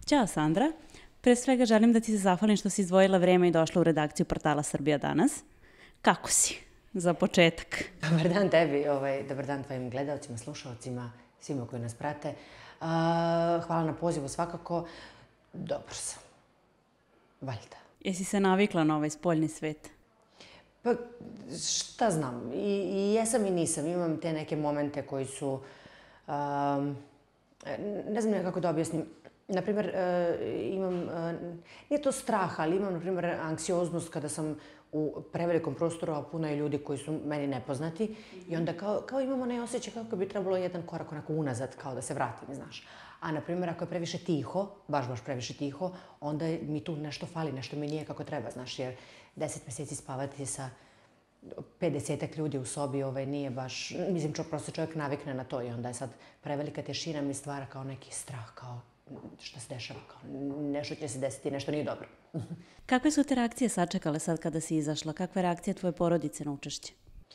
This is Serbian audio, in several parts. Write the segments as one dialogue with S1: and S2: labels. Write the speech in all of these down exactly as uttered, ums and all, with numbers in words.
S1: Ćao Sandra, pre svega želim da ti se zahvalim što si izdvojila vreme i došla u redakciju portala Srbija danas. Kako si, za početak?
S2: Dobar dan tebi, ovaj, dobar dan tvojim gledalcima, slušalcima, svima koji nas prate. Uh, hvala na pozivu svakako. Dobro sam. Valjda.
S1: Jesi se navikla na ovaj spoljni svet?
S2: Pa, šta znam, I, i jesam i nisam. Imam te neke momente koji su, um, ne znam nekako da objasnim. Naprimer, uh, imam, uh, nije to strah, ali imam, naprimer, anksioznost kada sam u prevelikom prostoru, a puno je ljudi koji su meni nepoznati. I onda kao, kao imamo onaj osjećaj kako bi trebalo jedan korak onako unazad, kao da se vratim, znaš. A, na primjer, ako je previše tiho, baš, baš previše tiho, onda mi tu nešto fali, nešto mi nije kako treba, znaš, jer deset mjeseci spavati sa pedesetak ljudi u sobi ovaj, nije baš, mislim, čo, prosto čovjek navikne na to i onda je sad prevelika tišina mi stvara kao neki strah, kao šta se dešava, kao nešto će se desiti, nešto nije dobro.
S1: Kakve su te reakcije sačekale sad kada si izašla? Kakva je reakcija tvoje porodice na učešće?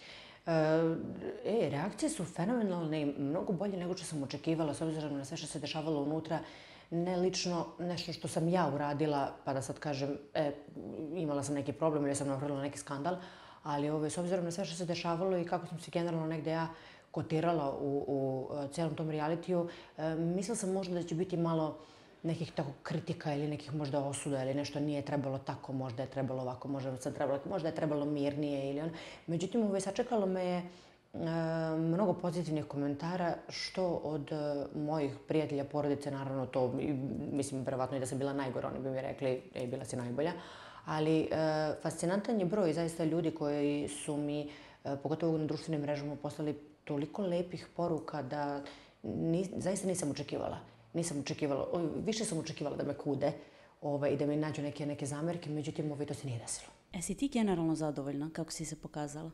S2: E, reakcije su fenomenalne i mnogo bolje nego što sam očekivala, s obzirom na sve što se dešavalo unutra. Ne lično nešto što sam ja uradila, pa da sad kažem, e, imala sam neki problem ili sam napravila neki skandal, ali ove, s obzirom na sve što se dešavalo i kako sam se generalno negde ja kotirala u, u celom tom realitiju, e, mislila sam možda da će biti malo nekih tako kritika ili nekih možda osuda ili nešto nije trebalo tako, možda je trebalo ovako, možda, sad trebalo, možda je trebalo mirnije ili ono. Međutim, ovaj, sačekalo me je e, mnogo pozitivnih komentara, što od e, mojih prijatelja, porodice, naravno to, i, mislim, verovatno i da sam bila najgora, oni bi mi rekli, ej, bila si najbolja. Ali e, fascinantan je broj zaista ljudi koji su mi, e, pogotovo na društvenim mrežama, poslali toliko lepih poruka da ni, zaista nisam očekivala. Nisam očekivala, više sam očekivala da me kude ovaj, i da mi nađu neke, neke zamerke, međutim, ovaj, to se nije desilo.
S1: E, si ti generalno zadovoljna kako si se pokazala?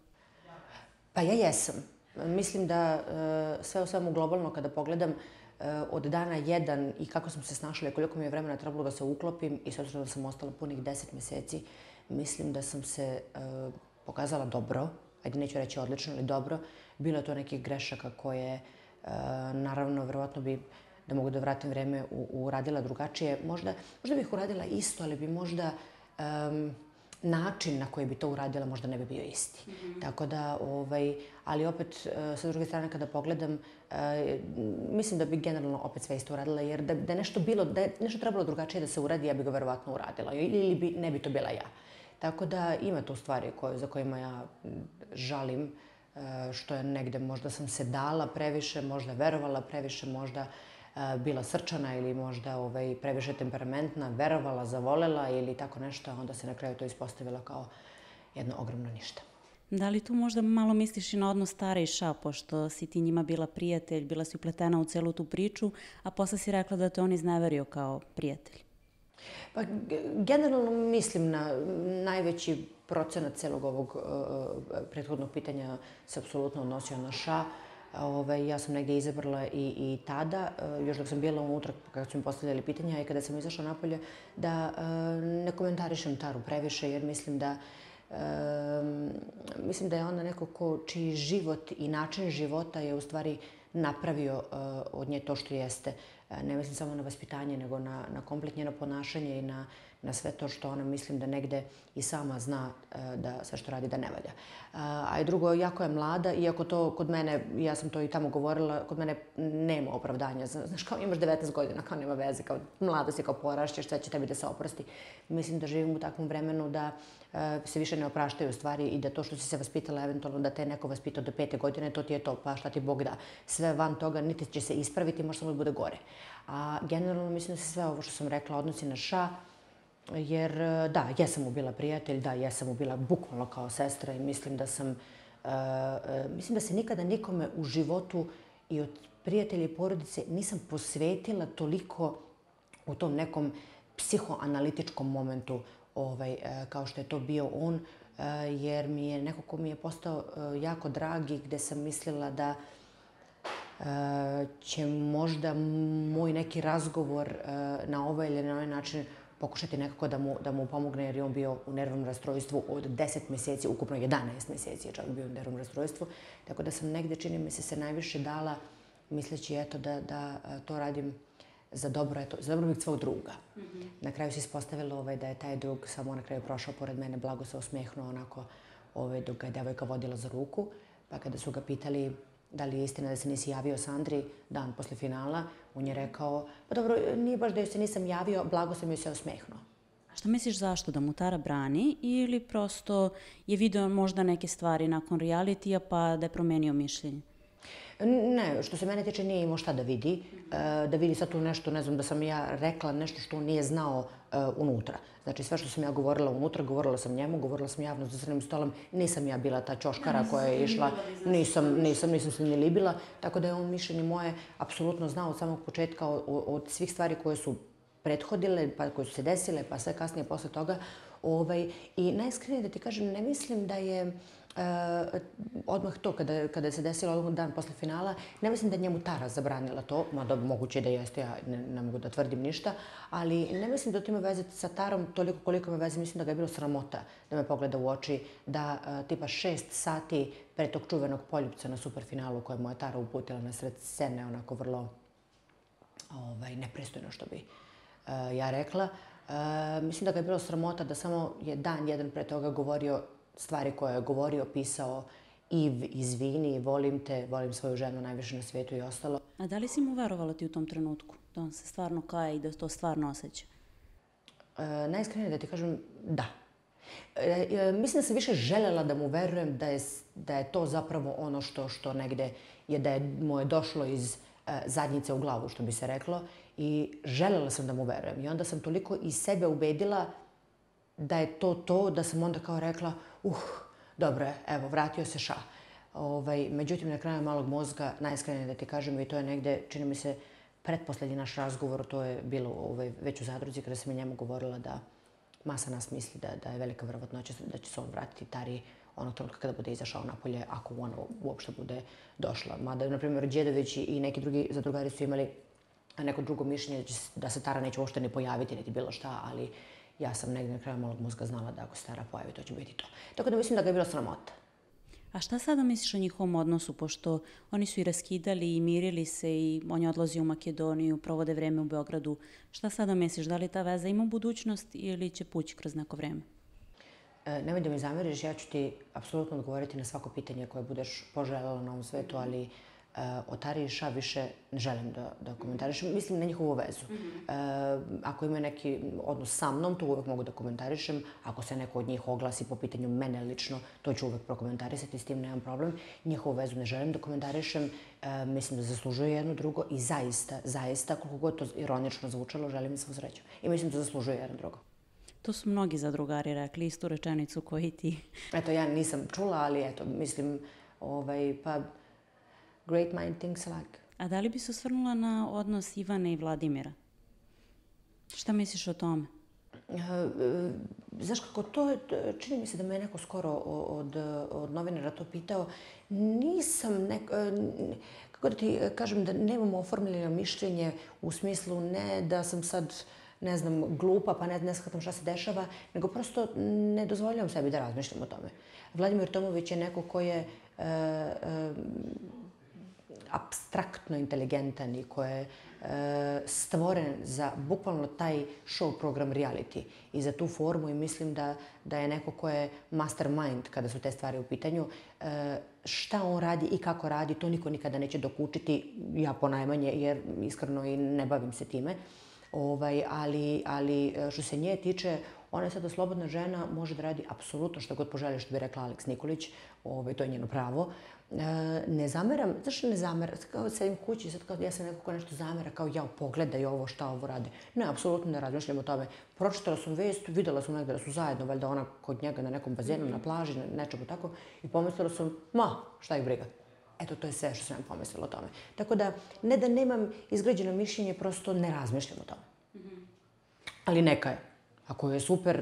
S2: Pa ja jesam. Mislim da sve u svemu globalno kada pogledam od dana jedan i kako sam se snašla i koliko mi je vremena trebalo da se uklopim i s obzirom da sam ostala punih deset mjeseci, mislim da sam se pokazala dobro, ajde neću reći odlično, ali dobro. Bilo je to nekih grešaka koje, naravno, verovatno bi da mogu da vratim vreme uradila drugačije. Možda, možda bih uradila isto, ali bi možda um, način na koji bi to uradila možda ne bi bio isti. Mm-hmm. Tako da, ovaj, ali opet, sa druge strane, kada pogledam, uh, mislim da bi generalno opet sve isto uradila, jer da, da je nešto bilo, da je nešto trebalo drugačije da se uradi, ja bi ga verovatno uradila. Ili bi, ne bi to bila ja. Tako da ima tu stvari koje, za kojima ja žalim, uh, što je negde, možda sam se dala previše, možda verovala previše, možda bila srčana ili možda ovaj, previše temperamentna, verovala, zavolela ili tako nešto, a onda se na kraju to ispostavilo kao jedno ogromno ništa.
S1: Da li tu možda malo misliš i na odnos Tare i Ša, pošto si ti njima bila prijatelj, bila si upletena u celu tu priču, a posle si rekla da te on izneverio kao prijatelj?
S2: Pa, generalno mislim na najveći procenat celog ovog uh, prethodnog pitanja se apsolutno odnosio na Ša. Ove, ja sam negdje izabrala i, i tada, još dok sam bila unutra kada su mi postavljali pitanja i kada sam izašla napolje, da e, ne komentarišem Taru previše jer mislim da, e, mislim da je ona neko ko, čiji život i način života je u stvari napravio e, od nje to što jeste. E, ne mislim samo na vaspitanje, nego na, na komplet njeno ponašanje i na, na sve to što ona mislim da negde i sama zna e, da sve što radi da ne valja. A, a i drugo, jako je mlada, iako to kod mene, ja sam to i tamo govorila, kod mene nema opravdanja. Znaš, kao imaš devetnaest godina, kao nema veze, kao mlada si, kao porašćeš, sve će tebi da se oprosti. Mislim da živim u takvom vremenu da e, se više ne opraštaju stvari i da to što si se vaspitala, eventualno da te neko vaspitao do pete godine, to ti je to, pa šta ti Bog da. Sve van toga niti će se ispraviti, možda samo da bude gore. A generalno mislim da se sve ovo što sam rekla odnosi na Ša, jer da, jesam mu bila prijatelj, da, jesam mu bila bukvalno kao sestra i mislim da sam, uh, uh, mislim da se nikada nikome u životu i od prijatelja i porodice nisam posvetila toliko u tom nekom psihoanalitičkom momentu ovaj, uh, kao što je to bio on, uh, jer mi je neko ko mi je postao uh, jako drag i gde sam mislila da uh, će možda moj neki razgovor uh, na ovaj ili na ovaj način pokušati nekako da mu, da mu pomogne jer je on bio u nervnom rastrojstvu od deset mjeseci, ukupno jedanaest mjeseci je čak bio u nervnom rastrojstvu. Tako da sam negde, čini mi se, se najviše dala misleći eto da, da to radim za dobro, eto, za dobrobit svog druga. Mm-hmm. Na kraju se ispostavilo ovaj, da je taj drug samo na kraju prošao pored mene, blago se osmehnuo onako ovaj, dok ga je devojka vodila za ruku. Pa kada su ga pitali da li je istina da se nisi javio Sandri dan posle finala, on je rekao, pa dobro, nije baš da joj se nisam javio, blago sam joj se osmehnuo.
S1: A šta misliš zašto? Da mu Tara brani ili prosto je video možda neke stvari nakon realitija pa da je promenio mišljenje?
S2: Ne, što se mene tiče nije imao šta da vidi. Da vidi sad tu nešto, ne znam, da sam ja rekla nešto što on nije znao unutra. Znači sve što sam ja govorila unutra, govorila sam njemu, govorila sam javno za crnim stolom. Nisam ja bila ta ćoškara koja je išla, nisam, nisam, nisam se ni libila. Tako da je on mišljenje moje apsolutno znao od samog početka od svih stvari koje su prethodile, pa koje su se desile, pa sve kasnije posle toga. Ovaj, I najiskrenije da ti kažem, ne mislim da je Uh, odmah to, kada, kada se desilo odmah dan posle finala, ne mislim da je njemu Tara zabranila to, mada moguće da jeste, ja ne, ne mogu da tvrdim ništa, ali ne mislim da to ima veze sa Tarom toliko koliko ima veze, mislim da ga je bilo sramota da me pogleda u oči, da uh, tipa šest sati pre tog čuvenog poljupca na superfinalu koje mu je Tara uputila na sred scene, onako vrlo ovaj, nepristojno što bi uh, ja rekla. Uh, mislim da ga je bilo sramota da samo je dan jedan pre toga govorio stvari koje je govorio, pisao i izvini, volim te, volim svoju ženu najviše na svijetu i ostalo.
S1: A da li si mu verovala ti u tom trenutku? Da on se stvarno kaje i da to stvarno osjeća?
S2: E, najiskrenije da ti kažem da. E, e, mislim da sam više želela da mu verujem da je, da je to zapravo ono što, što negde je da je mu je došlo iz e, zadnjice u glavu, što bi se reklo. I želela sam da mu verujem. I onda sam toliko iz sebe ubedila da je to to, da sam onda kao rekla, uh, dobro je, evo, vratio se ša. Ovaj, međutim, na kraju malog mozga, najiskrenije da ti kažem, i to je negde, čini mi se, pretposlednji naš razgovor, to je bilo ovaj, već u zadruzi, kada sam i njemu govorila da masa nas misli da, da je velika verovatnoća da će se on vratiti Tari onog trenutka kada bude izašao napolje, ako ona uopšte bude došla. Mada, na primjer, Đedović i neki drugi zadrugari su imali neko drugo mišljenje da, će, da se Tara neće uopšte ne pojaviti, niti bilo šta, ali ja sam negdje na kraju malog mozga znala da ako se Tara pojavi, to će biti to. Tako da mislim da ga je bilo sramota.
S1: A šta sada misliš o njihovom odnosu, pošto oni su i raskidali i mirili se i on je odlazio u Makedoniju, provode vreme u Beogradu. Šta sada misliš, da li ta veza ima budućnost ili će pući kroz neko vreme?
S2: E, nemoj da mi zameriš, ja ću ti apsolutno odgovoriti na svako pitanje koje budeš poželjela na ovom svetu, ali o Tari i Ša više ne želim da, da komentarišem. Mislim na njihovu vezu. Mm-hmm. E, ako imaju neki odnos sa mnom, to uvek mogu da komentarišem. Ako se neko od njih oglasi po pitanju mene lično, to ću uvek prokomentarisati, s tim nemam problem. Njihovu vezu ne želim da komentarišem. E, mislim da zaslužuje jedno drugo i zaista, zaista, koliko god to ironično zvučalo, želim im svu sreću. I mislim da zaslužuje jedno drugo.
S1: To su mnogi zadrugari rekli, istu rečenicu koju i ti.
S2: Eto, ja nisam čula, ali eto, mislim, ovaj, pa great mind thinks alike.
S1: A da li bi se osvrnula na odnos Ivane i Vladimira? Šta misliš o tome?
S2: Uh, uh, znaš kako, to je, čini mi se da me neko skoro od, od novinara to pitao. Nisam, neko, uh, kako da ti kažem, da nemamo oformljeno mišljenje u smislu ne da sam sad, ne znam, glupa pa ne, ne shvatam šta se dešava, nego prosto ne dozvoljavam sebi da razmišljam o tome. Vladimir Tomović je neko ko je uh, uh, apstraktno inteligentan i ko je e, stvoren za bukvalno taj show program reality i za tu formu i mislim da, da je neko ko je mastermind kada su te stvari u pitanju. E, šta on radi i kako radi, to niko nikada neće dokučiti, ja ponajmanje, jer iskreno i ne bavim se time. Ovaj, ali, ali što se nje tiče, ona je sada slobodna žena, može da radi apsolutno što god poželi, što bi rekla Aleks Nikolić, ovaj, to je njeno pravo. E, ne zameram, zašto ne zameram? Kao sedim kući, sad kao ja sam neko ko nešto zamera, kao ja, pogledaj ovo, šta ovo radi. Ne, apsolutno ne razmišljam o tome. Pročitala sam vest, videla sam negdje da su zajedno, valjda ona kod njega na nekom bazenu, mm. na plaži, nečemu tako, i pomislila sam, ma, šta ih briga. Eto, to je sve što sam ja pomislila o tome. Tako da, ne da nemam izgrađeno mišljenje, prosto ne razmišljam o tome. Mm-hmm. Ali neka je. Ako je super,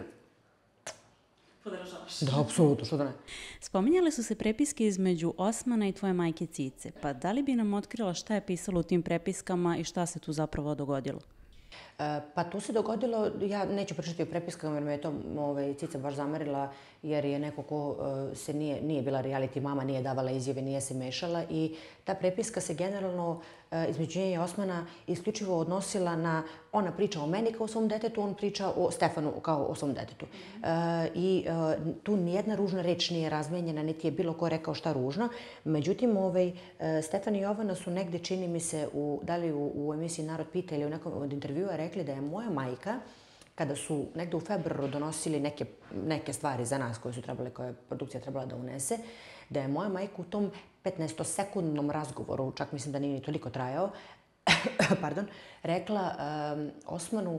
S1: podržavaš.
S2: Da, apsolutno, što da ne.
S1: Spominjale su se prepiske između Osmana i tvoje majke Cice. Pa da li bi nam otkrila šta je pisalo u tim prepiskama i šta se tu zapravo dogodilo?
S2: Pa tu se dogodilo, ja neću pričati o prepiskama jer me je to ovaj, Cica baš zamerila jer je neko ko uh, se nije, nije bila reality mama, nije davala izjave, nije se mešala i ta prepiska se generalno uh, između nje i Osmana isključivo odnosila na, ona priča o meni kao o svom detetu, on priča o Stefanu kao o svom detetu. Uh, I uh, tu nijedna ružna reč nije razmenjena, niti je bilo ko rekao šta ružno. Međutim, ovaj, uh, Stefan i Jovana su negde, čini mi se, u, da li u, u emisiji Narod pita ili u nekom od intervjua rekli da je moja majka, kada su negde u februaru donosili neke, neke stvari za nas koje su trebale, koje je produkcija trebala da unese, da je moja majka u tom petnaestosekundnom razgovoru, čak mislim da nije ni toliko trajao, pardon, rekla um, Osmanu,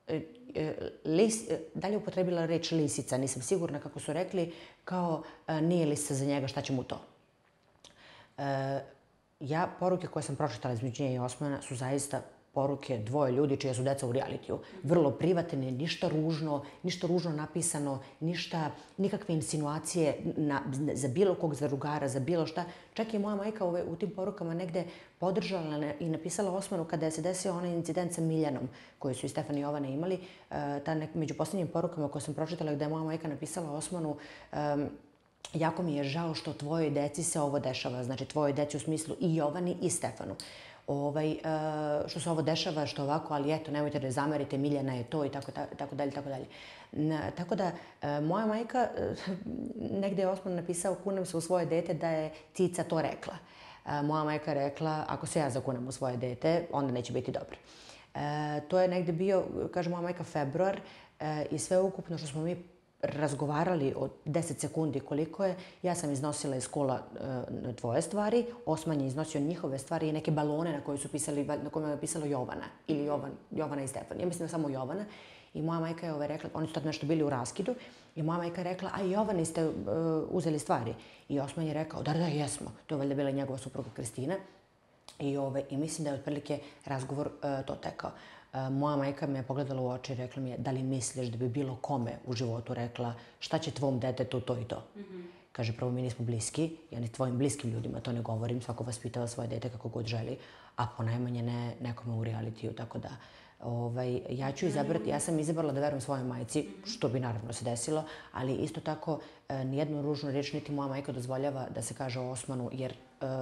S2: lis, da li je upotrebila reč lisica, nisam sigurna kako su rekli, kao nije lisica za njega, šta će mu to? Uh, ja, poruke koje sam pročitala između nje i Osmana su zaista poruke dvoje ljudi čija su deca u realitiju. Vrlo privatne, ništa ružno, ništa ružno napisano, ništa, nikakve insinuacije na, za bilo kog, za drugara, za bilo šta. Čak i moja majka ove, u tim porukama negde podržala ne, i napisala Osmanu kada je se desio onaj incident sa Miljanom koji su i Stefan i Jovana imali. Uh, ta nek, među posljednjim porukama koje sam pročitala gde je moja majka napisala Osmanu um, jako mi je žao što tvojoj deci se ovo dešava. Znači tvojoj deci u smislu i Jovani i Stefanu. Ovaj, što se ovo dešava, što ovako, ali eto, nemojte da zamerite, Miljana je to i tako, tako dalje, tako dalje. Tako da, moja majka, negde je Osman napisao, kunem se u svoje dete da je Cica to rekla. Moja majka je rekla, ako se ja zakunem u svoje dete, onda neće biti dobro. To je negde bio, kaže moja majka, februar i sve ukupno što smo mi razgovarali od deset sekundi koliko je, ja sam iznosila iz kola uh, tvoje stvari, Osman je iznosio njihove stvari i neke balone na koje su pisali, na kojima je pisalo Jovana ili Jovan, Jovana i Stefan. Ja mislim da samo Jovana. I moja majka je ove rekla, oni su tad nešto bili u raskidu, i moja majka je rekla, a Jovani ste uh, uzeli stvari. I Osman je rekao, da, da, jesmo. To je valjda bila njegova supruga Kristina. I, ove, i mislim da je otprilike razgovor uh, to tekao. Moja majka me je pogledala u oči i rekla mi je, da li misliš da bi bilo kome u životu rekla šta će tvom detetu to i to? Mm-hmm. Kaže, prvo mi nismo bliski, ja ni tvojim bliskim ljudima to ne govorim, svako vaspitava svoje dete kako god želi, a ponajmanje ne nekome u realitiju, tako da ovaj, ja ću izabrati, ja sam izabrala da verujem svojoj majci, što bi naravno se desilo, ali isto tako nijednu ružnu riječ niti moja majka dozvoljava da se kaže o Osmanu, jer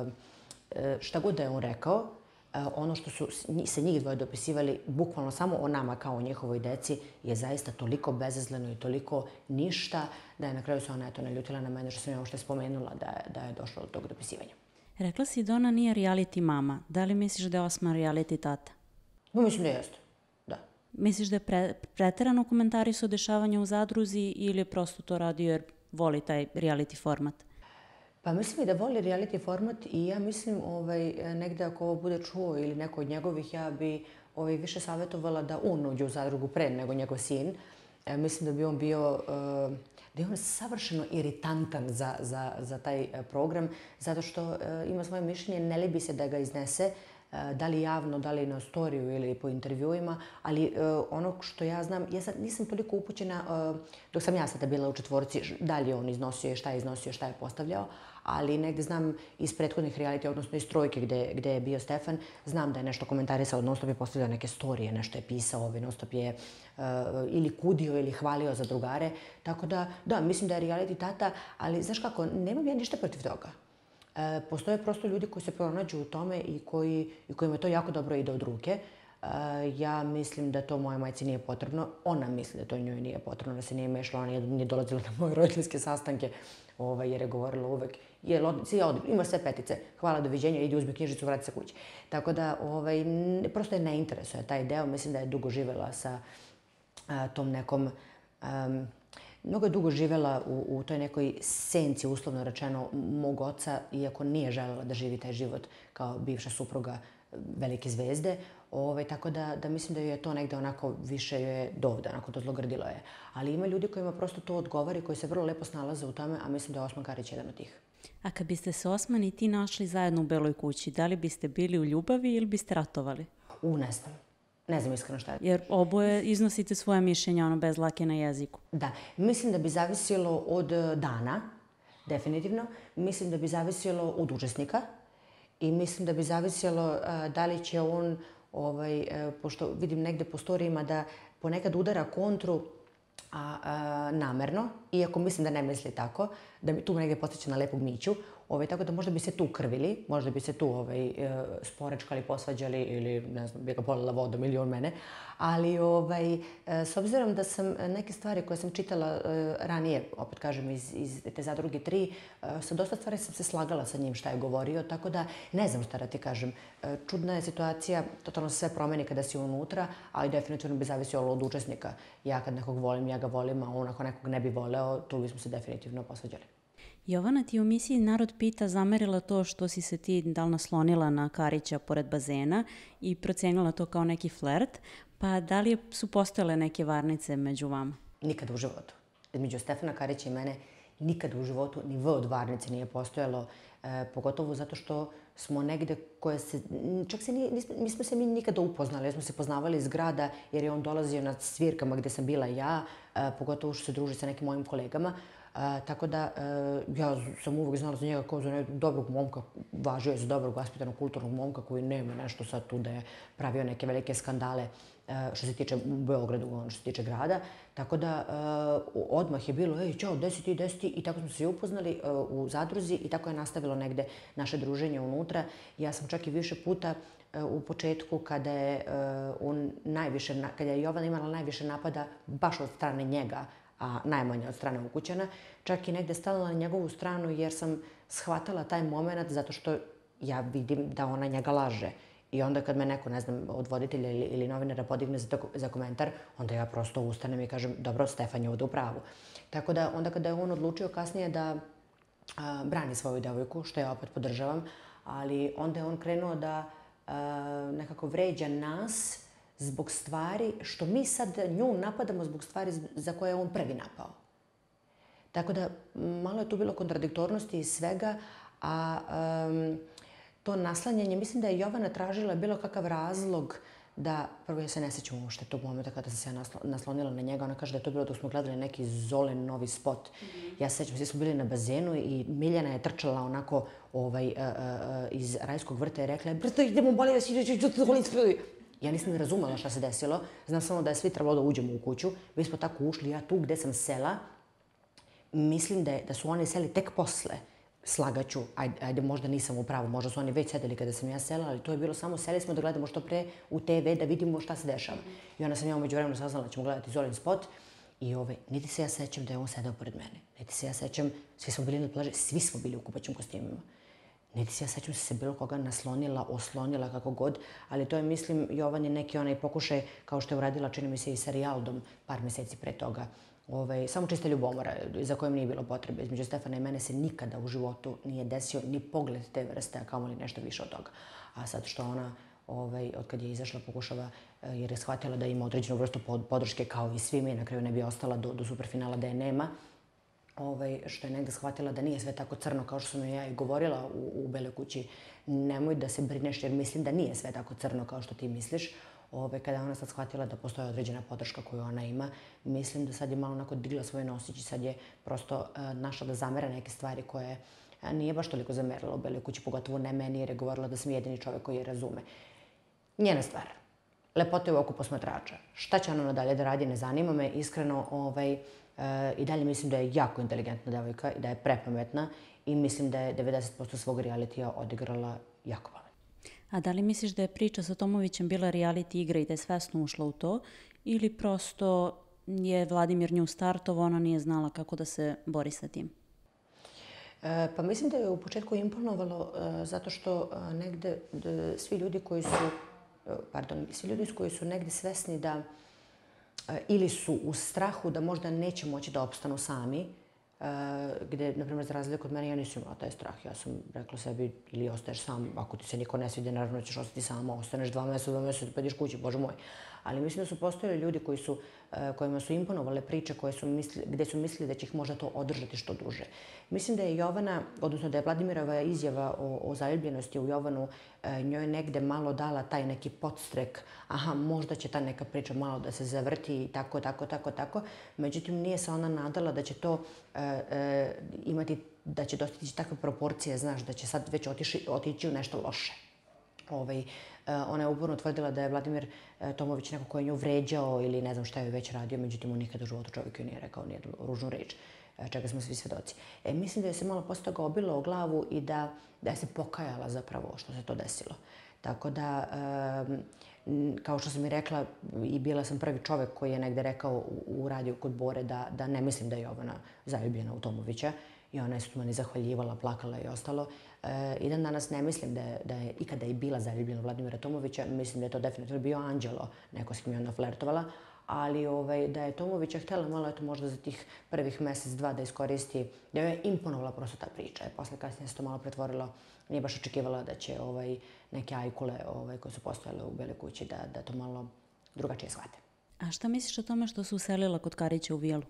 S2: šta god da je on rekao, ono što su se njih dvoje dopisivali, bukvalno samo o nama kao o njihovoj deci, je zaista toliko bezazleno i toliko ništa da je na kraju se ona eto naljutila na mene što sam ja uopšte spomenula da je, da je došlo do tog dopisivanja.
S1: Rekla si da ona nije reality mama. Da li misliš da je Osman reality tata?
S2: No, mislim da jeste, da.
S1: Misliš da je pre, preterano komentarisao dešavanja u zadruzi ili je prosto to radio jer voli taj reality format?
S2: Pa mislim i da voli reality format i ja mislim ovaj, negde ako ovo bude čuo ili neko od njegovih, ja bi ovaj, više savjetovala da on uđe u zadrugu pre nego njegov sin. E, mislim da bi on bio, uh, da je on savršeno iritantan za, za, za taj program, zato što uh, ima svoje mišljenje, ne libi se da ga iznese, uh, da li javno, da li na storiju ili po intervjuima, ali uh, ono što ja znam, ja sad nisam toliko upućena, uh, dok sam ja sada bila u četvorci, da li je on iznosio, šta je iznosio, šta je postavljao, ali negde znam iz prethodnih reality, odnosno iz trojke gde, gde je bio Stefan, znam da je nešto komentarisao, non stop je postavljao neke storije, nešto je pisao, ovaj, non stop je uh, ili kudio ili hvalio za drugare. Tako da, da, mislim da je reality tata, ali znaš kako, nemam ja ništa protiv toga. Uh, postoje prosto ljudi koji se pronađu u tome i, koji, i kojima to jako dobro ide od ruke. Uh, ja mislim da to moje majci nije potrebno. Ona misli da to njoj nije potrebno, da se nije mešala, ona nije dolazila na moje roditeljske sastanke, ovaj, jer je govorila uvek, je, si odim, ima sve petice, hvala, doviđenja, idi uzmi knjižicu, vrati se kući. Tako da, ovaj, prosto je ne interesuje taj deo, mislim da je dugo živela sa a, tom nekom, um, mnogo je dugo živela u, u toj nekoj senci, uslovno rečeno, mog oca, iako nije želela da živi taj život kao bivša supruga velike zvezde. Ovaj, tako da, da mislim da joj je to negde onako više joj je dovde, onako dozlogrdilo je. Ali ima ljudi kojima prosto to odgovori, koji se vrlo lepo snalaze u tome, a mislim da je Osman Karić jedan od tih.
S1: A kad biste se Osman i ti našli zajedno u Beloj kući, da li biste bili u ljubavi ili biste ratovali?
S2: U, ne znam. Ne znam iskreno šta je.
S1: Jer oboje iznosite svoje mišljenja, ono, bez lake na jeziku.
S2: Da. Mislim da bi zavisilo od dana, definitivno. Mislim da bi zavisilo od učesnika. I mislim da bi zavisilo uh, da li će on ovaj, pošto vidim negde po storijima da ponekad udara kontru a, a, namerno, iako mislim da ne misli tako, da mi tu negde podsjeća na lepog Miću, ovaj, tako da možda bi se tu krvili, možda bi se tu ovaj, sporečkali, posvađali ili ne znam, bi ga polila vodom ili on mene, ali ovaj, s obzirom da sam neke stvari koje sam čitala ranije, opet kažem iz, iz te zadruge tri, sa dosta stvari sam se slagala sa njim šta je govorio, tako da ne znam šta da ti kažem. Čudna je situacija, totalno se sve promeni kada si unutra, ali definitivno bi zavisilo od učesnika. Ja kad nekog volim, ja ga volim, a on ako nekog ne bi voleo, tu bismo se definitivno posvađali.
S1: Jovana ti u emisiji Narod pita zamerila to što si se ti da li naslonila na Karića pored bazena i procenila to kao neki flert, pa da li su postojale neke varnice među vama?
S2: Nikada u životu. Između Stefana Karića i mene nikada u životu ni V od varnice nije postojalo, e, pogotovo zato što smo negde koje se, čak se nije, nismo se mi nikada upoznali, jer smo se poznavali iz grada jer je on dolazio na svirkama gde sam bila ja, e, pogotovo što se druži sa nekim mojim kolegama. Uh, tako da uh, ja sam uvijek znala za njega kao za nekog dobrog momka, važio je za dobrog vaspitanog kulturnog momka koji nema nešto sad tu da je pravio neke velike skandale uh, što se tiče u Beogradu, što se tiče grada. Tako da uh, odmah je bilo, ej, čao, gde si ti, gde si ti? I tako smo se i upoznali uh, u zadruzi i tako je nastavilo negde naše druženje unutra. Ja sam čak i više puta uh, u početku kada je, uh, on najviše, kada je Jovana imala najviše napada baš od strane njega, a najmanje od strane ukućana, čak i negde stala na njegovu stranu jer sam shvatala taj moment zato što ja vidim da ona njega laže. I onda kad me neko, ne znam, od voditelja ili, ili novinara podigne za, to, za komentar, onda ja prosto ustanem i kažem, dobro, Stefan je ovdje u pravu. Tako da onda kada je on odlučio kasnije da a, brani svoju devojku, što ja opet podržavam, ali onda je on krenuo da a, nekako vređa nas zbog stvari što mi sad nju napadamo zbog stvari za koje je on prvi napao. Tako da malo je tu bilo kontradiktornosti i svega, a um, to naslanjanje, mislim da je Jovana tražila bilo kakav razlog da, prvo ja se ne sjećam uopšte tog momenta kada sam se ja naslonila na njega, ona kaže da je to bilo dok smo gledali neki Zolen novi spot. Mm-hmm. Ja se sjećam, svi smo bili na bazenu i Miljana je trčala onako ovaj, uh, uh, iz Rajskog vrta i rekla, brzo idemo bolje da si ideš do Zolen spot. Ja nisam razumela šta se desilo. Znam samo da je svi trebalo da uđemo u kuću. Mi smo tako ušli, ja tu gde sam sela, mislim da, je, da su oni seli tek posle. Slagaću, ajde, ajde, možda nisam u pravu, možda su oni već sedeli kada sam ja sela, ali to je bilo samo, seli smo da gledamo što pre u te ve da vidimo šta se dešava. I onda sam ja umeđu vremenu saznala da ćemo gledati Zolin spot i ovaj, niti se ja sećam da je on sedao pored mene. Niti se ja sećam, svi smo bili na plaži, svi smo bili u kupaćim kostimima. Niti se ja sećam se bilo koga naslonila, oslonila, kako god, ali to je, mislim, Jovan je neki onaj pokušaj, kao što je uradila, čini mi se, i sa Rijaldom par meseci pre toga. Ovaj, samo čista ljubomora, za kojom nije bilo potrebe. Između Stefana i mene se nikada u životu nije desio ni pogled te vrste, a kamoli nešto više od toga. A sad što ona, ovaj, od kad je izašla, pokušava, jer je shvatila da ima određenu vrstu podrške, kao i svi mi, na kraju ne bi ostala do, do superfinala da je nema, ovaj, što je negde shvatila da nije sve tako crno kao što sam ja i govorila u, u Beloj kući. Nemoj da se brineš jer mislim da nije sve tako crno kao što ti misliš. Ove, kada ona sad shvatila da postoje određena podrška koju ona ima, mislim da sad je malo onako digla svoje nosići, sad je prosto uh, našla da zamera neke stvari koje uh, nije baš toliko zamerila u Beloj kući, pogotovo ne meni, jer je govorila da sam jedini čovjek koji je razume. Njena stvar. Lepota je u oku posmatrača. Šta će ona nadalje da radi, ne zanima me. Iskreno, ovaj, uh, i dalje mislim da je jako inteligentna devojka i da je prepametna i mislim da je devedeset posto svog realitija odigrala jako pametno.
S1: A da li misliš da je priča sa Tomovićem bila reality igra i da je svesno ušla u to? Ili prosto je Vladimir nju startovao, ona nije znala kako da se bori sa tim?
S2: E, pa mislim da je u početku imponovalo e, zato što e, negde de, svi ljudi koji su, e, pardon, svi ljudi koji su negde svesni da e, ili su u strahu da možda neće moći da opstanu sami, Uh, gde, na primjer, za razliku od mene, ja nisam imala taj strah. Ja sam rekla sebi, ili ostaješ sam, ako ti se niko ne svide, naravno ćeš ostati sama, ostaneš dva mjeseca, dva mjeseca, pa ideš kući, Bože moj. Ali mislim da su postojali ljudi koji su, uh, kojima su imponovale priče koje su misli, gde su mislili da će ih možda to održati što duže. Mislim da je Jovana, odnosno da je Vladimirova izjava o, o zaljubljenosti u Jovanu uh, njoj negde malo dala taj neki podstrek, aha, možda će ta neka priča malo da se zavrti i tako, tako, tako, tako. Međutim, nije se ona nadala da će to uh, uh, imati, da će dostići takve proporcije, znaš, da će sad već otiši, otići u nešto loše. Ovaj, ona je uporno tvrdila da je Vladimir Tomović neko ko je nju vređao ili ne znam šta je već radio, međutim on nikada u životu čovjek joj nije rekao nijednu ružnu reč, čega smo svi svedoci. E, mislim da je se malo posle toga obila o glavu i da, da je se pokajala zapravo što se to desilo. Tako da, um, kao što sam i rekla, i bila sam prvi čovjek koji je negde rekao u, u radiju kod Bore da, da ne mislim da je Jovana zaljubljena u Tomovića. I ona je se meni zahvaljivala, plakala i ostalo. E, I dan danas ne mislim da je, da je ikada i bila zaljubljena u Vladimira Tomovića. Mislim da je to definitivno bio Anđelo, neko s kim je onda flertovala. Ali ovaj, da je Tomovića htjela malo, eto, možda za tih prvih mjesec, dva da iskoristi, da joj je imponovala prosto ta priča. Posle kasnije se to malo pretvorilo. Nije baš očekivala da će ovaj, neke ajkule ovaj, koje su postojale u Beloj kući da, da to malo drugačije shvate.
S1: A šta misliš o tome što su uselila kod Karića u vilu?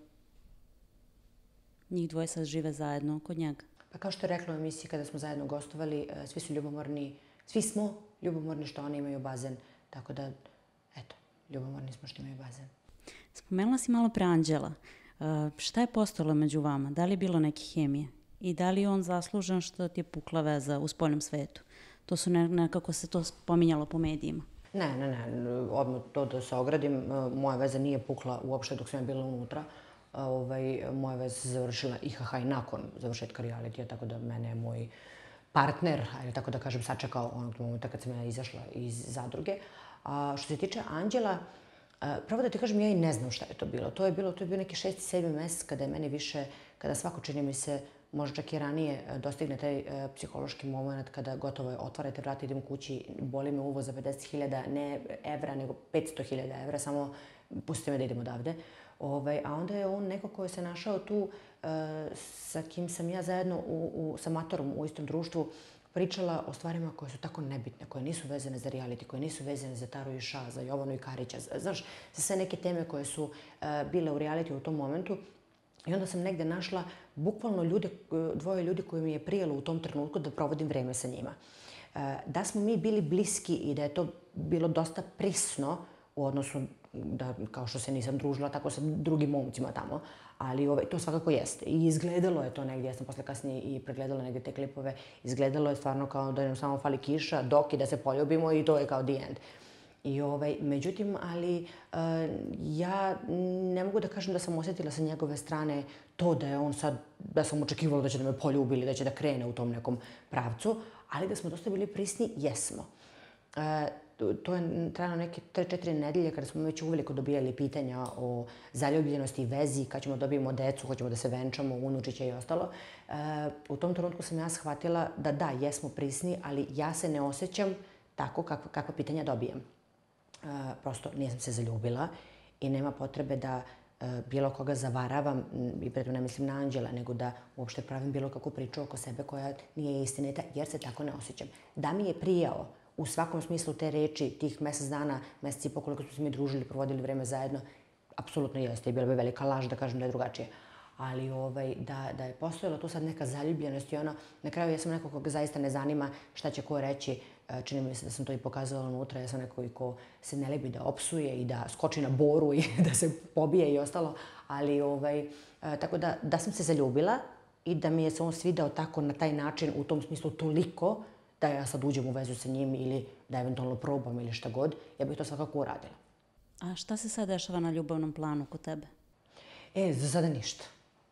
S1: Njih dvoje sad žive zajedno kod njega.
S2: Pa kao što je rekla u emisiji kada smo zajedno gostovali, svi su ljubomorni, svi smo ljubomorni što oni imaju bazen. Tako da, eto, ljubomorni smo što imaju bazen.
S1: Spomenula si malo pre Anđela. Šta je postojalo među vama? Da li je bilo neke hemije? I da li je on zaslužan što ti je pukla veza u spoljnom svetu? To su nekako se to spominjalo po medijima.
S2: Ne, ne, ne. Odmah to da se ogradim. Moja veza nije pukla uopšte dok sam ja bila unutra. Ovaj, moja veza se završila I H H i nakon završetka realitija, tako da mene je moj partner, ajde tako da kažem, sačekao onog momenta kad sam ja izašla iz zadruge. A što se tiče Anđela, pravo da ti kažem, ja i ne znam šta je to bilo. To je bilo, to je bio neki šesti, sedmi mesec kada je meni više, kada svako čini mi se, možda čak i ranije dostigne taj e, psihološki moment kada gotovo je otvarate vrata, idem kući, boli me uvo za pedeset hiljada, ne evra, nego petsto hiljada evra, samo pustite me da idem odavde. Ovaj, a onda je on neko koji se našao tu e, sa kim sam ja zajedno u, u, sa Matorom u istom društvu pričala o stvarima koje su tako nebitne, koje nisu vezane za reality, koje nisu vezane za Taru i Ša, za Jovanu i Karića, znaš, za sve neke teme koje su e, bile u reality u tom momentu. I onda sam negde našla bukvalno ljude, dvoje ljudi koji mi je prijelo u tom trenutku da provodim vreme sa njima. E, da smo mi bili bliski i da je to bilo dosta prisno u odnosu da, kao što se nisam družila tako sa drugim momcima tamo, ali ovaj, to svakako jeste. I izgledalo je to negdje, ja sam posle kasnije i pregledala negdje te klipove, izgledalo je stvarno kao da nam samo fali kiša, dok i da se poljubimo i to je kao the end. I ovaj, međutim, ali uh, ja ne mogu da kažem da sam osjetila sa njegove strane to da je on sad, da sam očekivala da će da me poljubi ili da će da krene u tom nekom pravcu, ali da smo dosta bili prisni, jesmo. Uh, to je trajalo neke tri četiri nedelje kada smo već uveliko dobijali pitanja o zaljubljenosti i vezi, kad ćemo dobijemo decu, hoćemo da se venčamo, unučiće i ostalo. Uh, u tom trenutku sam ja shvatila da da, jesmo prisni, ali ja se ne osjećam tako kakva, kakva pitanja dobijem. Uh, prosto nisam se zaljubila i nema potrebe da uh, bilo koga zavaravam, i preto ne mislim na Anđela, nego da uopšte pravim bilo kakvu priču oko sebe koja nije istinita, jer se tako ne osjećam. Da mi je prijao u svakom smislu te reči, tih mjesec dana, mjesec i po koliko smo se mi družili, provodili vreme zajedno, apsolutno jeste i bila bi velika laž da kažem da je drugačije. Ali ovaj, da, da je postojala tu sad neka zaljubljenost i ono, na kraju ja sam neko koga zaista ne zanima šta će ko reći. Čini mi se da sam to i pokazala unutra. Ja sam neko ko se ne libi da opsuje i da skoči na Boru i da se pobije i ostalo. Ali, ovaj, tako da, da sam se zaljubila i da mi je se on svidao tako na taj način, u tom smislu toliko, da ja sad uđem u vezu sa njim ili da eventualno probam ili šta god, ja bih to svakako uradila.
S1: A šta se sad dešava na ljubavnom planu kod tebe?
S2: E, za sada ništa.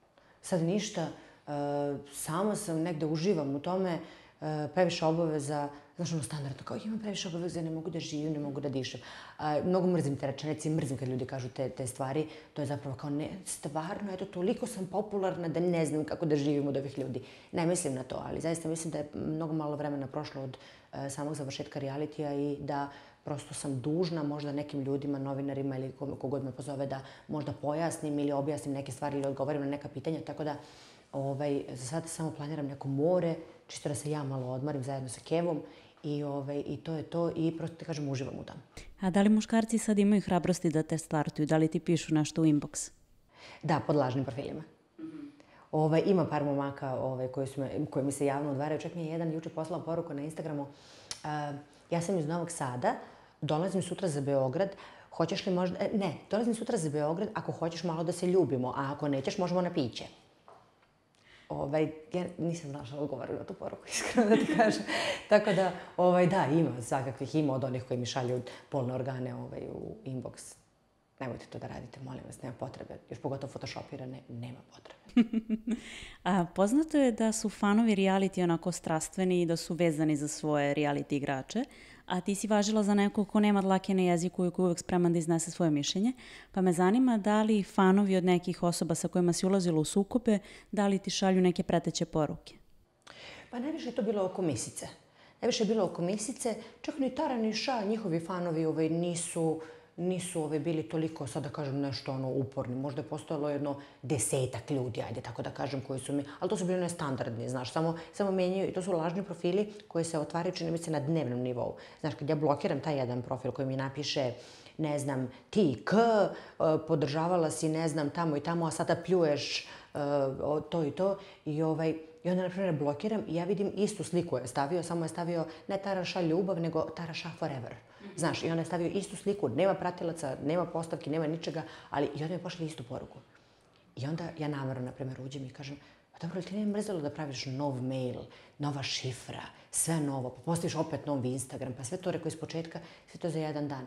S2: Sad ništa. E, sama sam negde uživam u tome, e, previše obaveza, znaš ono standardno, kao imam previše obaveza, ne mogu da živim, ne mogu da dišem. E, mnogo mrzim te rečenice, mrzim kad ljudi kažu te, te stvari. To je zapravo kao, ne, stvarno, eto, toliko sam popularna da ne znam kako da živim od ovih ljudi. Ne mislim na to, ali zaista mislim da je mnogo malo vremena prošlo od e, samog završetka realitija i da prosto sam dužna možda nekim ljudima, novinarima ili kogod me pozove da možda pojasnim ili objasnim neke stvari ili odgovorim na neka pitanja. Tako da ovaj, za sada samo planiram neko more, čisto da se ja malo odmarim zajedno sa Kevom i, ovaj, i to je to i prosto ti kažem uživam u tom.
S1: A da li muškarci sad imaju hrabrosti da te startuju? Da li ti pišu nešto u inbox?
S2: Da, pod lažnim profilima. Mm-hmm. Ovaj, ima par momaka ovaj, koji, su me, koji mi se javno odvaraju. Čak mi je jedan juče poslao poruku na Instagramu. Uh, ja sam iz Novog Sada, dolazim sutra za Beograd, hoćeš li možda... E, ne, dolazim sutra za Beograd, ako hoćeš malo da se ljubimo, a ako nećeš možemo na piće. Ovaj, ja nisam našla odgovor na tu poruku, iskreno da ti kažem. Tako da, ovaj, da, ima svakakvih, ima od onih koji mi šalju polne organe ovaj, u inbox. Nemojte to da radite, molim vas, nema potrebe. Još pogotovo photoshopirane, nema potrebe.
S1: A poznato je da su fanovi reality onako strastveni i da su vezani za svoje reality igrače, a ti si važila za nekog ko nema dlake na jeziku i ko je uvek spreman da iznese svoje mišljenje, pa me zanima da li fanovi od nekih osoba sa kojima si ulazila u sukobe, da li ti šalju neke preteće poruke?
S2: Pa najviše je to bilo oko Misice. Najviše je bilo oko Misice. Čak ni Tara ni Ša, njihovi fanovi ovaj, nisu... nisu ove bili toliko, sad da kažem, nešto ono uporni. Možda je postojalo jedno desetak ljudi, ajde tako da kažem, koji su mi... Ali to su bili nestandardni, znaš, samo, samo menjaju i to su lažni profili koji se otvaraju, čini mi se, na dnevnom nivou. Znaš, kad ja blokiram taj jedan profil koji mi napiše, ne znam, ti K, podržavala si, ne znam, tamo i tamo, a sada pljuješ to i to. I ovaj... I onda, na primjer, blokiram i ja vidim istu sliku je stavio, samo je stavio ne Tara Ša ljubav, nego Tara Ša forever. Znaš, i onda je stavio istu sliku, nema pratilaca, nema postavki, nema ničega, ali i onda mi je pošli istu poruku. I onda ja namerno, na primjer, uđem i kažem, pa dobro, ti nije mrzelo da praviš nov mail, nova šifra, sve novo, pa postaviš opet novi Instagram, pa sve to rekao iz početka, sve to za jedan dan.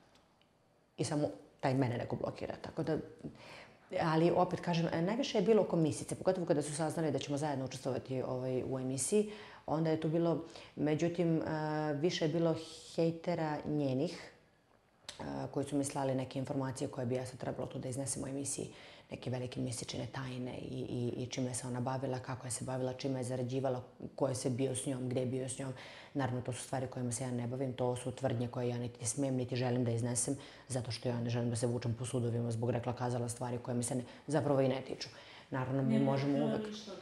S2: I samo taj mene neko blokira, tako da... Ali opet kažem, najviše je bilo oko Misice, pogotovo kada su saznali da ćemo zajedno učestvovati ovaj, u emisiji. Onda je tu bilo, međutim, više je bilo hejtera njenih koji su mi slali neke informacije koje bi ja sad trebalo tu da iznesem u emisiji. Neke velike Misičine tajne i, i, i čime se ona bavila, kako je se bavila, čime je zarađivala, ko je se bio s njom, gde je bio s njom. Naravno, to su stvari kojima se ja ne bavim, to su tvrdnje koje ja niti smem, niti želim da iznesem, zato što ja ne želim da se vučem po sudovima zbog rekla kazala stvari koje mi se ne, zapravo i ne tiču. Naravno, mi možemo uvek...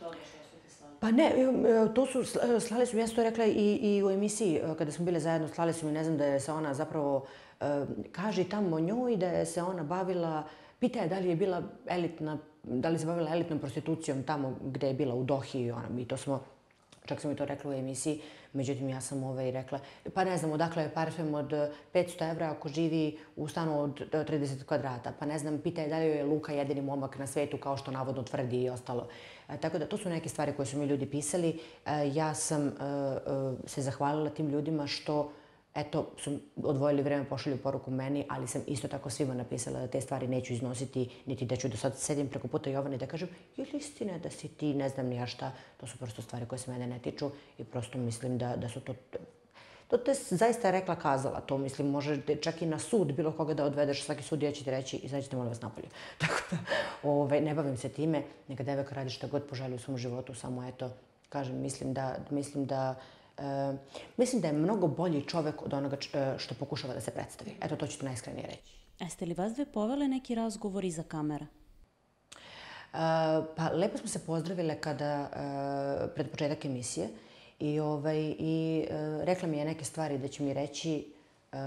S2: Pa ne, to su, slali su, ja sam to rekla i, i u emisiji, kada smo bile zajedno, slali su mi, ne znam, da je se ona zapravo, kaže tamo o njoj, da je se ona bavila, pita je da li je bila elitna, da li se bavila elitnom prostitucijom tamo gde je bila u Dohi i ona, i to smo, čak sam mi to rekla u emisiji, međutim ja sam ovaj rekla, pa ne znam, odakle je parfem od petsto evra ako živi u stanu od trideset kvadrata, pa ne znam, pita je da li je Luka jedini momak na svetu kao što navodno tvrdi i ostalo. E, tako da to su neke stvari koje su mi ljudi pisali. E, ja sam e, e, se zahvalila tim ljudima što eto, su odvojili vreme, pošalju poruku meni, ali sam isto tako svima napisala da te stvari neću iznositi, niti da ću da sad sedim preko puta Jovane i da kažem je li istina da si ti, ne znam ni ja šta. To su prosto stvari koje se mene ne tiču i prosto mislim da, da su to... To te zaista rekla kazala. To mislim, može čak i na sud bilo koga da odvedeš, svaki sud ja će ti reći i sad ćete molim vas napolje. Tako da, ove, ne bavim se time, neka devojka radi šta god poželi u svom životu, samo eto, kažem, mislim da, mislim da E, mislim da je mnogo bolji čovek od onoga što pokušava da se predstavi. Eto, to ću ti najiskrenije reći.
S1: Jeste li vas dve povele neki razgovor iza kamera?
S2: E, pa, lepo smo se pozdravile kada, e, pred početak emisije i, ovaj, i e, rekla mi je neke stvari da će mi reći e,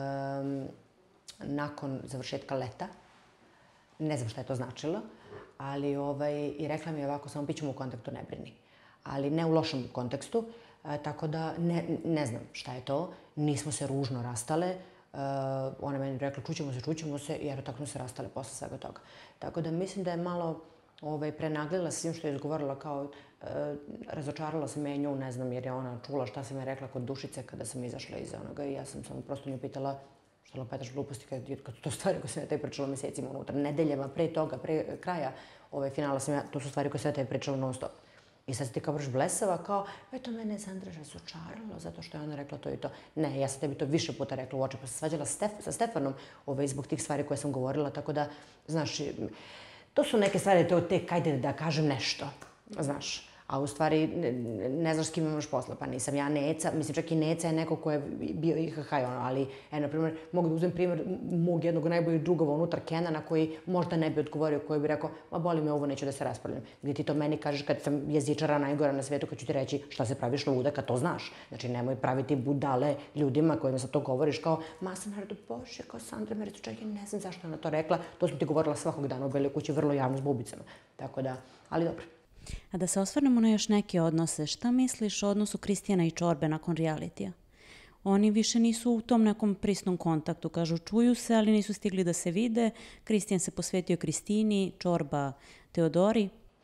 S2: nakon završetka leta. Ne znam šta je to značilo, ali ovaj, i rekla mi je ovako, samo bit ćemo u kontaktu, ne brini. Ali ne u lošem kontekstu. E, tako da ne, ne znam šta je to. Nismo se ružno rastale. E, ona meni rekla čućemo se, čućemo se i eto tako smo se rastale posle svega toga. Tako da mislim da je malo ovaj, prenaglila sa svim što je izgovorila kao e, razočarala se me nju, ne znam jer je ona čula šta sam je rekla kod Dušice kada sam izašla iz onoga i ja sam samo prosto nju pitala šta lopetaš gluposti kad, kad to stvari koje sam ja te pričala mesecima unutra, nedeljama, pre toga, pre kraja ovaj, finala sam ja, to su stvari koje sam ja te pričala non stop. I sad ti kao vrš blesava, kao, eto, mene je Sandra razočarala zato što je ona rekla to i to. Ne, ja sam tebi to više puta rekla u oči, pa sam svađala Stef, sa Stefanom ovaj, zbog tih stvari koje sam govorila, tako da, znaš, to su neke stvari, to tek, ajde da kažem nešto, znaš. A u stvari ne, ne znaš s kim imaš posla, pa nisam ja Neca, mislim čak i Neca je neko ko je bio I H H, ono, ali, e, na primjer, mogu da uzem primjer mog jednog najboljeg drugova unutar Kenana koji možda ne bi odgovorio, koji bi rekao, ma boli me ovo, neću da se raspravljam. Gdje ti to meni kažeš kad sam jezičara najgora na svijetu, kad ću ti reći šta se praviš luda kad to znaš. Znači, nemoj praviti budale ljudima kojima sad to govoriš kao, ma sam naredu, bože, kao Sandra Mericu, čak i ne znam zašto ona to rekla. To sam ti govorila svakog dana u Beloj kući, vrlo javno s bubicama. Tako da, ali dobro.
S1: A da se osvrnemo na još neke odnose, šta misliš o odnosu Kristijana i Čorbe nakon realitija? Oni više nisu u tom nekom prisnom kontaktu, kažu čuju se, ali nisu stigli da se vide. Kristijan se posvetio Kristini, Čorba Teodori.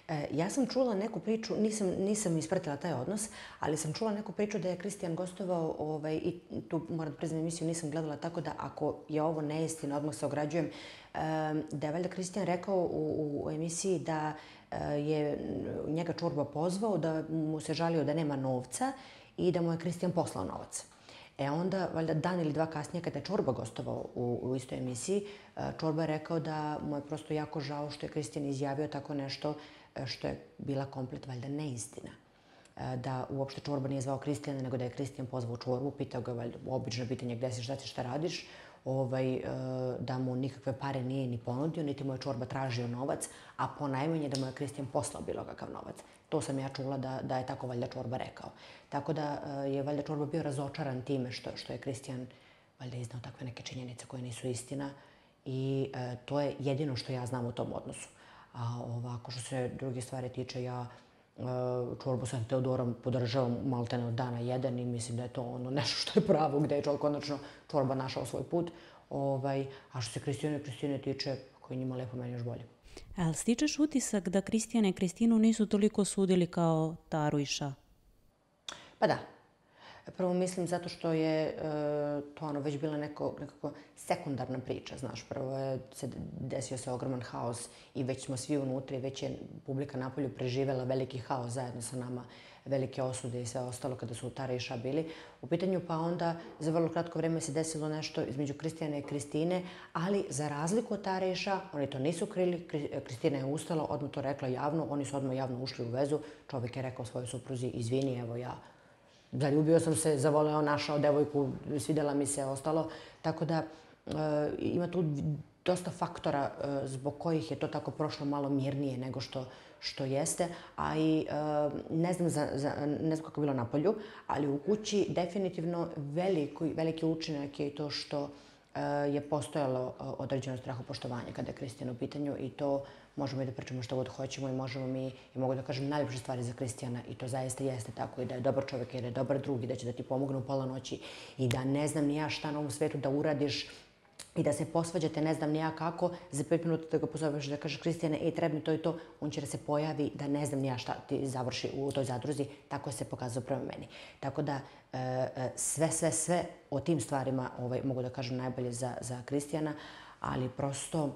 S2: E, ja sam čula neku priču, nisam, nisam ispratila taj odnos, ali sam čula neku priču da je Kristijan gostovao ovaj, i tu moram da priznam emisiju nisam gledala, tako da ako je ovo neistina, odmah se ograđujem, e, da je valjda Kristijan rekao u, u emisiji da je njega Čorba pozvao, da mu se žalio da nema novca i da mu je Kristijan poslao novac. E onda, valjda dan ili dva kasnije, kada je Čorba gostovao u, u istoj emisiji, Čorba je rekao da mu je prosto jako žao što je Kristijan izjavio tako nešto što je bila komplet, valjda, neistina. Da uopšte Čorba nije zvao Kristijana, nego da je Kristijan pozvao Čorbu, pitao ga, valjda, obično pitanje gde si, šta si, šta radiš, ovaj, da mu nikakve pare nije ni ponudio, niti mu je Čorba tražio novac, a ponajmanje da mu je Kristijan poslao bilo kakav novac. To sam ja čula da, da je tako valjda Čorba rekao. Tako da je valjda Čorba bio razočaran time što, što je Kristijan valjda iznao takve neke činjenice koje nisu istina i e, to je jedino što ja znam o tom odnosu. A ovako što se druge stvari tiče, ja e, Čorbu sa Teodorom podržavam maltene od dana jedan i mislim da je to ono nešto što je pravo, gde je čovjek konačno Čorba našao svoj put. Ovaj, a što se Kristijane i Kristine tiče, koji njima lepo, meni još bolje.
S1: Ali stičeš utisak da Kristijana i Kristinu nisu toliko sudili kao Taru i Ša?
S2: Pa da. Prvo mislim zato što je e, to ono već bila neko, nekako sekundarna priča, znaš. Prvo je se desio se ogroman haos i već smo svi unutra i već je publika napolju preživela veliki haos zajedno sa nama, velike osude i sve ostalo kada su Tara i Ša bili u pitanju, pa onda za vrlo kratko vreme se desilo nešto između Kristijana i Kristine, ali za razliku od Tare i Ša, oni to nisu krili, Kristina je ustala, odmah to rekla javno, oni su odmah javno ušli u vezu, čovjek je rekao svojoj supruzi, izvini, evo ja zaljubio sam se, zavoleo, našao devojku, svidjela mi se, ostalo, tako da e, ima tu dosta faktora e, zbog kojih je to tako prošlo malo mirnije nego što što jeste, a i ne znam, za, za, ne znam kako je bilo na polju, ali u kući definitivno veliki, veliki učinak je i to što je postojalo određeno strahopoštovanje kada je Kristijan u pitanju i to možemo i da pričamo što god hoćemo i možemo mi, i mogu da kažem, najljepše stvari za Kristijana i to zaista jeste tako i da je dobar čovjek i da je dobar drug i da će da ti pomogne u pola noći i da ne znam ni ja šta na ovom svetu da uradiš i da se posvađate, ne znam ni ja kako, za pet minuta da ga pozoveš da kažeš Kristijane, ej, treba mi to i to, on će da se pojavi, da ne znam ni ja šta ti završi u toj zadruzi, tako se pokazao prema meni. Tako da sve, sve, sve o tim stvarima ovaj, mogu da kažem najbolje za, za Kristijana, ali prosto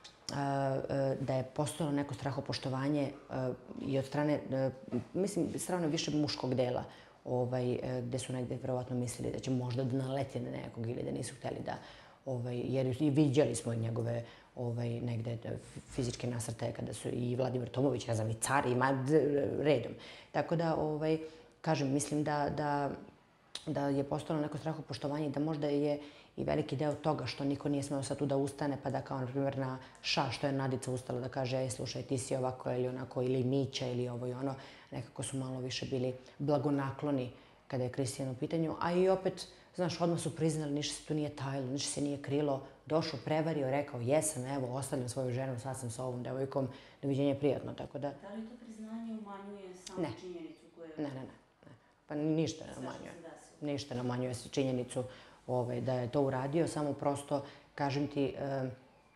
S2: da je postojalo neko strahopoštovanje i od strane, mislim, strane više muškog dela, ovaj, gde su negde vjerovatno mislili da će možda da naleti na nekog ili da nisu htjeli da Ovaj, jer i viđali smo njegove ovaj, negde fizičke nasrtaje kada su i Vladimir Tomović, ja znam, i car, ima redom. Tako da, ovaj, kažem, mislim da, da, da je postalo neko strahopoštovanje i da možda je i veliki deo toga što niko nije smeo sad tu da ustane, pa da kao, na primjer, na Ša, što je Nadica ustala da kaže, ej, slušaj, ti si ovako ili onako, ili Mića, ili ovo i ono, nekako su malo više bili blagonakloni kada je Kristijan u pitanju, a i opet, znaš, odmah su priznali, ništa se tu nije tajilo, ništa se nije krilo, došao, prevario, rekao, jesam, evo, ostavljam svoju ženu, sad sam sa ovom devojkom, doviđenje je prijatno, tako da...
S1: Da li to priznanje umanjuje samo
S2: ne.
S1: činjenicu koju...
S2: Ne, ne, ne, ne. Pa ništa ne umanjuje. Ništa ne umanjuje činjenicu ovaj, da je to uradio, samo prosto, kažem ti, eh,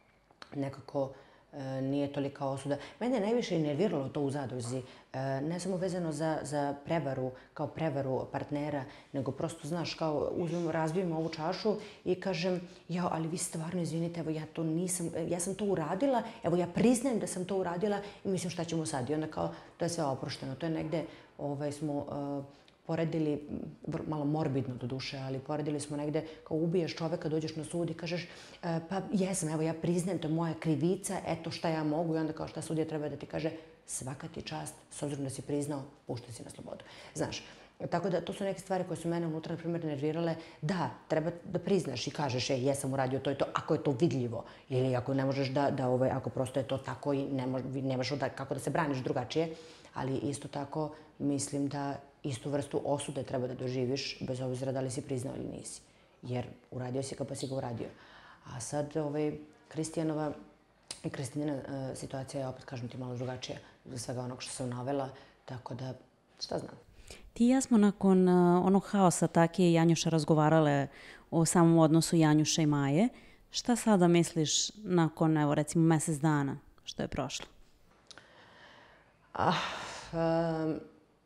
S2: nekako eh, nije tolika osuda. Mene je najviše nerviralo to u zadruzi, eh, ne samo vezano za, za prevaru, kao prevaru partnera, nego prosto, znaš, kao uzmemo, razbijemo ovu čašu i kažem, jao, ali vi stvarno, izvinite, evo ja to nisam, ja sam to uradila, evo ja priznajem da sam to uradila i mislim šta ćemo sad. I onda kao, to je sve oprošteno, to je negde, ovaj, smo... Eh, poredili, malo morbidno do duše, ali poredili smo negde kao ubiješ čoveka, dođeš na sud i kažeš pa jesam, evo ja priznajem, to je moja krivica, eto šta ja mogu i onda kao šta sudija treba da ti kaže svaka ti čast, s obzirom da si priznao, puštaj si na slobodu. Znaš, tako da to su neke stvari koje su mene unutra, na primjer, nervirale. Da, treba da priznaš i kažeš, ej, jesam uradio to i to, ako je to vidljivo. Ili ako ne možeš da, da ovaj, ako prosto je to tako i ne mož, nemaš da, kako da se braniš drugačije. Ali isto tako mislim da istu vrstu osude treba da doživiš, bez obzira da li si priznao ili nisi. Jer uradio si ga pa si ga uradio. A sad, ovaj, Kristijanova i Kristinina uh, situacija je, opet kažem ti, malo drugačija za svega onog što sam navela, tako da, šta znam.
S1: Ti i ja smo nakon uh, onog haosa Take i Janjuša razgovarale o samom odnosu Janjuša i Maje. Šta sada misliš nakon, evo, recimo, mjesec dana što je prošlo?
S2: Ah, um,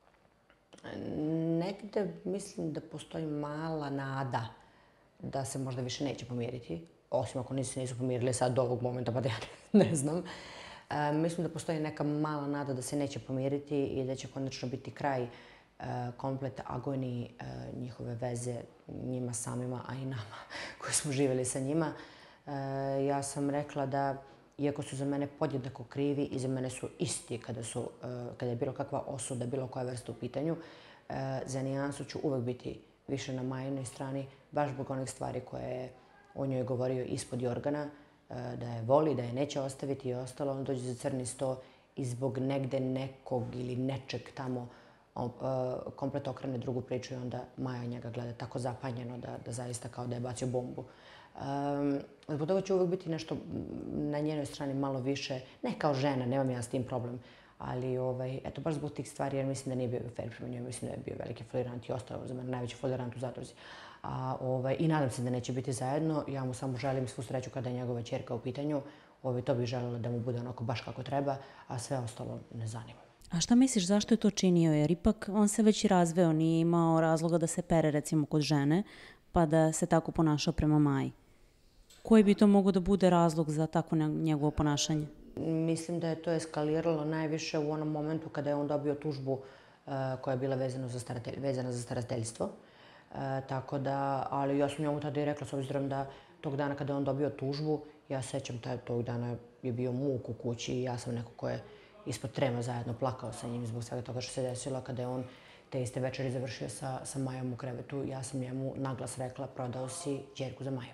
S2: negde mislim da postoji mala nada da se možda više neće pomiriti, osim ako nisu, nisu pomirili sad do ovog momenta, pa da ja ne, ne znam. E, mislim da postoji neka mala nada da se neće pomiriti i da će konačno biti kraj e, komplet agoniji e, njihove veze njima samima, a i nama koji smo živjeli sa njima. E, ja sam rekla da, iako su za mene podjednako krivi i za mene su isti kada, su, e, kada je bilo kakva osuda, bilo koja vrsta u pitanju, e, za nijansu ću uvek biti više na Majinoj strani, baš zbog onih stvari koje je o njoj govorio ispod jorgana, da je voli, da je neće ostaviti i ostalo. On dođe za crni sto i zbog negde nekog ili nečeg tamo on, uh, komplet okrene drugu priču i onda Maja njega gleda tako zapanjeno da, da zaista kao da je bacio bombu. Um, zbog toga će uvek biti nešto na njenoj strani malo više, ne kao žena, nemam ja s tim problem, ali ovaj, eto, baš zbog tih stvari, jer mislim da nije bio fair prema njoj, mislim da je bio veliki folirant i ostao za mene najveći folirant u zadruzi. A, ovaj, I nadam se da neće biti zajedno. Ja mu samo želim svu sreću kada je njegova ćerka u pitanju. Ovaj, to bih želela da mu bude onako baš kako treba, a sve ostalo ne zanima.
S1: A šta misliš, zašto je to činio? Jer ipak on se već i razveo, nije imao razloga da se pere recimo kod žene, pa da se tako ponašao prema Maji. Koji bi to mogao da bude razlog za takvo njegovo ponašanje?
S2: Mislim da je to eskaliralo najviše u onom momentu kada je on dobio tužbu uh, koja je bila vezana za, staratelj, vezana za starateljstvo. Uh, tako da, ali ja sam njemu tada i rekla, s obzirom da tog dana kada je on dobio tužbu, ja sećam taj, tog dana je bio muk u kući i ja sam neko ko je ispod trema zajedno plakao sa njim zbog svega toga što se desilo. Kada je on te iste večeri završio sa, sa Majom u krevetu, ja sam njemu naglas rekla, prodao si ćerku za Maju.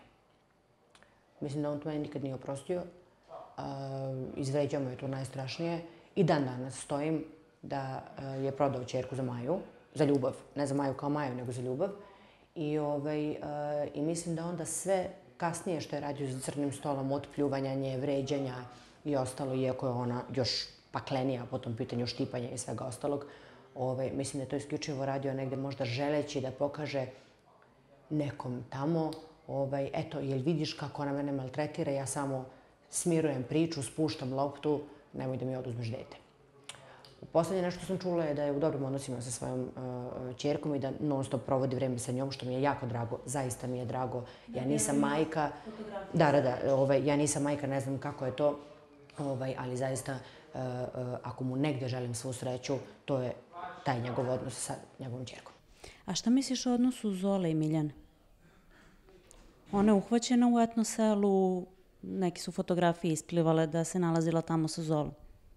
S2: Mislim da on to meni nikad nije oprostio. Uh, izvređao me je to najstrašnije. I dan danas stojim da uh, je prodao ćerku za Maju, za ljubav. Ne za Maju kao Maju, nego za ljubav. I, ovaj, uh, i mislim da onda sve kasnije što je radio za crnim stolom, od pljuvanja nje, vređanja i ostalo, iako je ona još paklenija po tom pitanju štipanja i svega ostalog, ovaj, mislim da je to isključivo radio negde možda želeći da pokaže nekom tamo, ovaj, eto, jel vidiš kako ona mene maltretira, ja samo smirujem priču, spuštam loptu, nemoj da mi oduzmeš dete. Poslednje nešto sam čula je da je u dobrim odnosima sa svojom uh, ćerkom i da non stop provodi vreme sa njom, što mi je jako drago, zaista mi je drago. Ja nisam majka, da, da, da, ovaj, ja nisam majka, ne znam kako je to, ovaj, ali zaista uh, uh, ako mu negde želim svu sreću, to je taj njegov odnos sa njegovom ćerkom.
S1: A šta misliš o odnosu Zole i Miljane? Ona je uhvaćena u etno selu, neke su fotografije isplivale da se nalazila tamo sa Zolom.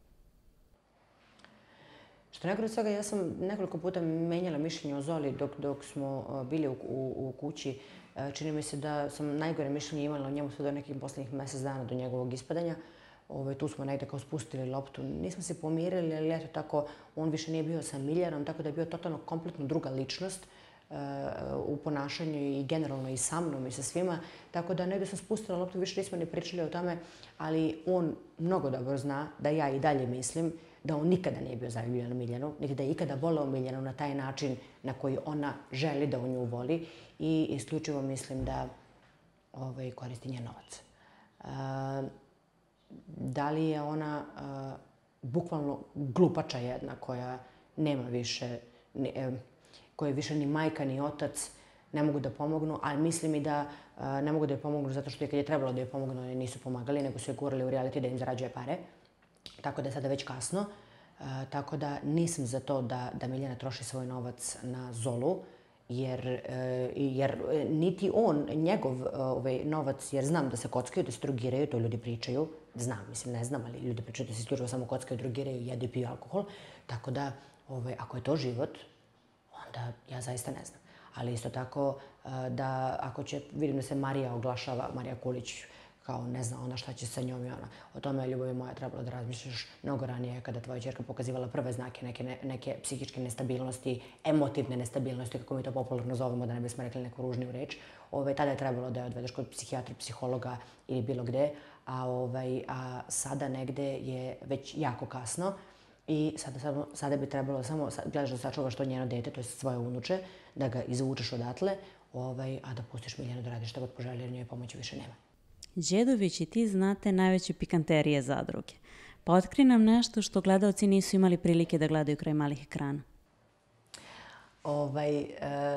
S2: Što nekako od svega, ja sam nekoliko puta menjala mišljenje o Zoli dok, dok smo bili u, u, u kući. Čini mi se da sam najgore mišljenje imala o njemu sve do nekih poslednjih mesec dana do njegovog ispadanja. Ove, tu smo negde kao spustili loptu. Nismo se pomirili, ali eto tako, on više nije bio sa Miljanom, tako da je bio totalno kompletno druga ličnost uh, u ponašanju i generalno i sa mnom i sa svima. Tako da negde sam spustila loptu, više nismo ni pričali o tome, ali on mnogo dobro zna da ja i dalje mislim da on nikada nije bio zaljubljen na Miljanu, niti da je ikada voleo Miljanu na taj način na koji ona želi da on nju voli i isključivo mislim da ovaj, koristi njen novac. Uh, da li je ona uh, bukvalno glupača jedna koja nema više, ne, eh, koja više ni majka ni otac ne mogu da pomognu, ali mislim i da uh, ne mogu da joj pomognu zato što je kad je trebalo da joj pomognu, oni nisu pomagali, nego su je gurali u reality da im zarađuje pare. Tako da je sada već kasno. Uh, tako da nisam za to da, da Miljana troši svoj novac na Zolu, jer, uh, jer niti on, njegov uh, ovaj, novac, jer znam da se kockaju, da se drogiraju, to ljudi pričaju. Znam, mislim, ne znam, ali ljudi pričaju da se isključivo samo kockaju, drogiraju, jedu i piju alkohol. Tako da, ovaj, ako je to život, onda ja zaista ne znam. Ali isto tako, uh, da ako će, vidim da se Marija oglašava, Marija Kulić, kao ne zna ona šta će sa njom i ona. O tome je, ljubavi moja, trebalo da razmišljaš mnogo ranije kada tvoja ćerka pokazivala prve znake neke, ne, neke psihičke nestabilnosti, emotivne nestabilnosti, kako mi to popularno zovemo, da ne bismo rekli neku ružniju reč. Ove, tada je trebalo da je odvedeš kod psihijatra, psihologa ili bilo gde, a, ovaj, a sada negde je već jako kasno i sada, sada, sada bi trebalo samo, gledaš da sačuvaš to njeno dete, to je svoje unuče, da ga izvučeš odatle, ovaj, a da pustiš Miljanu da radi šta god poželi, jer njoj pomoći više nema.
S1: Đedović i ti znate najveće pikanterije zadruge. Pa otkri nam nešto što gledaoci nisu imali prilike da gledaju kraj malih ekrana.
S2: Ovaj, e,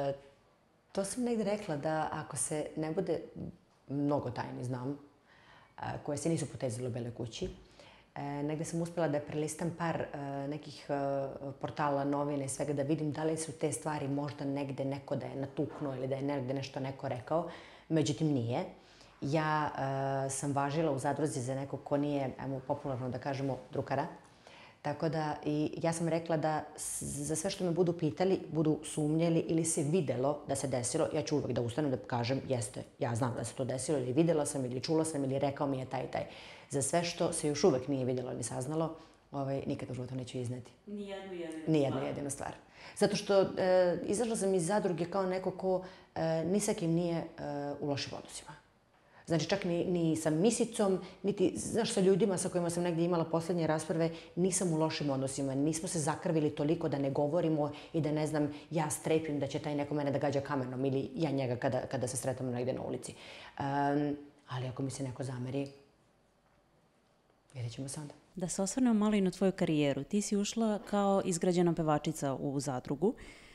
S2: to sam negde rekla da ako se ne bude, mnogo tajni znam, a, koje se nisu potezile u Beloj kući, e, negde sam uspela da prelistam par e, nekih e, portala, novine i svega da vidim da li su te stvari možda negde neko da je natuknuo ili da je negde nešto neko rekao. Međutim, nije. Ja e, sam važila u zadruzi za nekog ko nije, ajmo popularno da kažemo, drukara. Tako da i ja sam rekla da za sve što me budu pitali, budu sumnjeli ili se videlo da se desilo, ja ću uvek da ustanem da kažem jeste, ja znam da se to desilo ili videla sam ili čula sam ili rekao mi je taj i taj. Za sve što se još uvek nije videlo ili saznalo, ovaj, nikad u životu neću izneti.
S1: Nijednu jedinu stvar.
S2: Nijednu jedinu stvar. Zato što e, izašla sam iz zadruge kao neko ko e, ni sa kim nije e, u lošim odnosima. Znači, čak ni, ni sa misicom, niti, znaš, sa ljudima sa kojima sam negdje imala poslednje rasprave, nisam u lošim odnosima. Nismo se zakrvili toliko da ne govorimo i da, ne znam, ja strepim da će taj neko mene da gađa kamenom ili ja njega kada, kada se sretamo negdje na ulici. Um, ali ako mi se neko zameri, vidjet ćemo se onda.
S1: Da se osvrnemo malo i na tvoju karijeru. Ti si ušla kao izgrađena pevačica u zadrugu.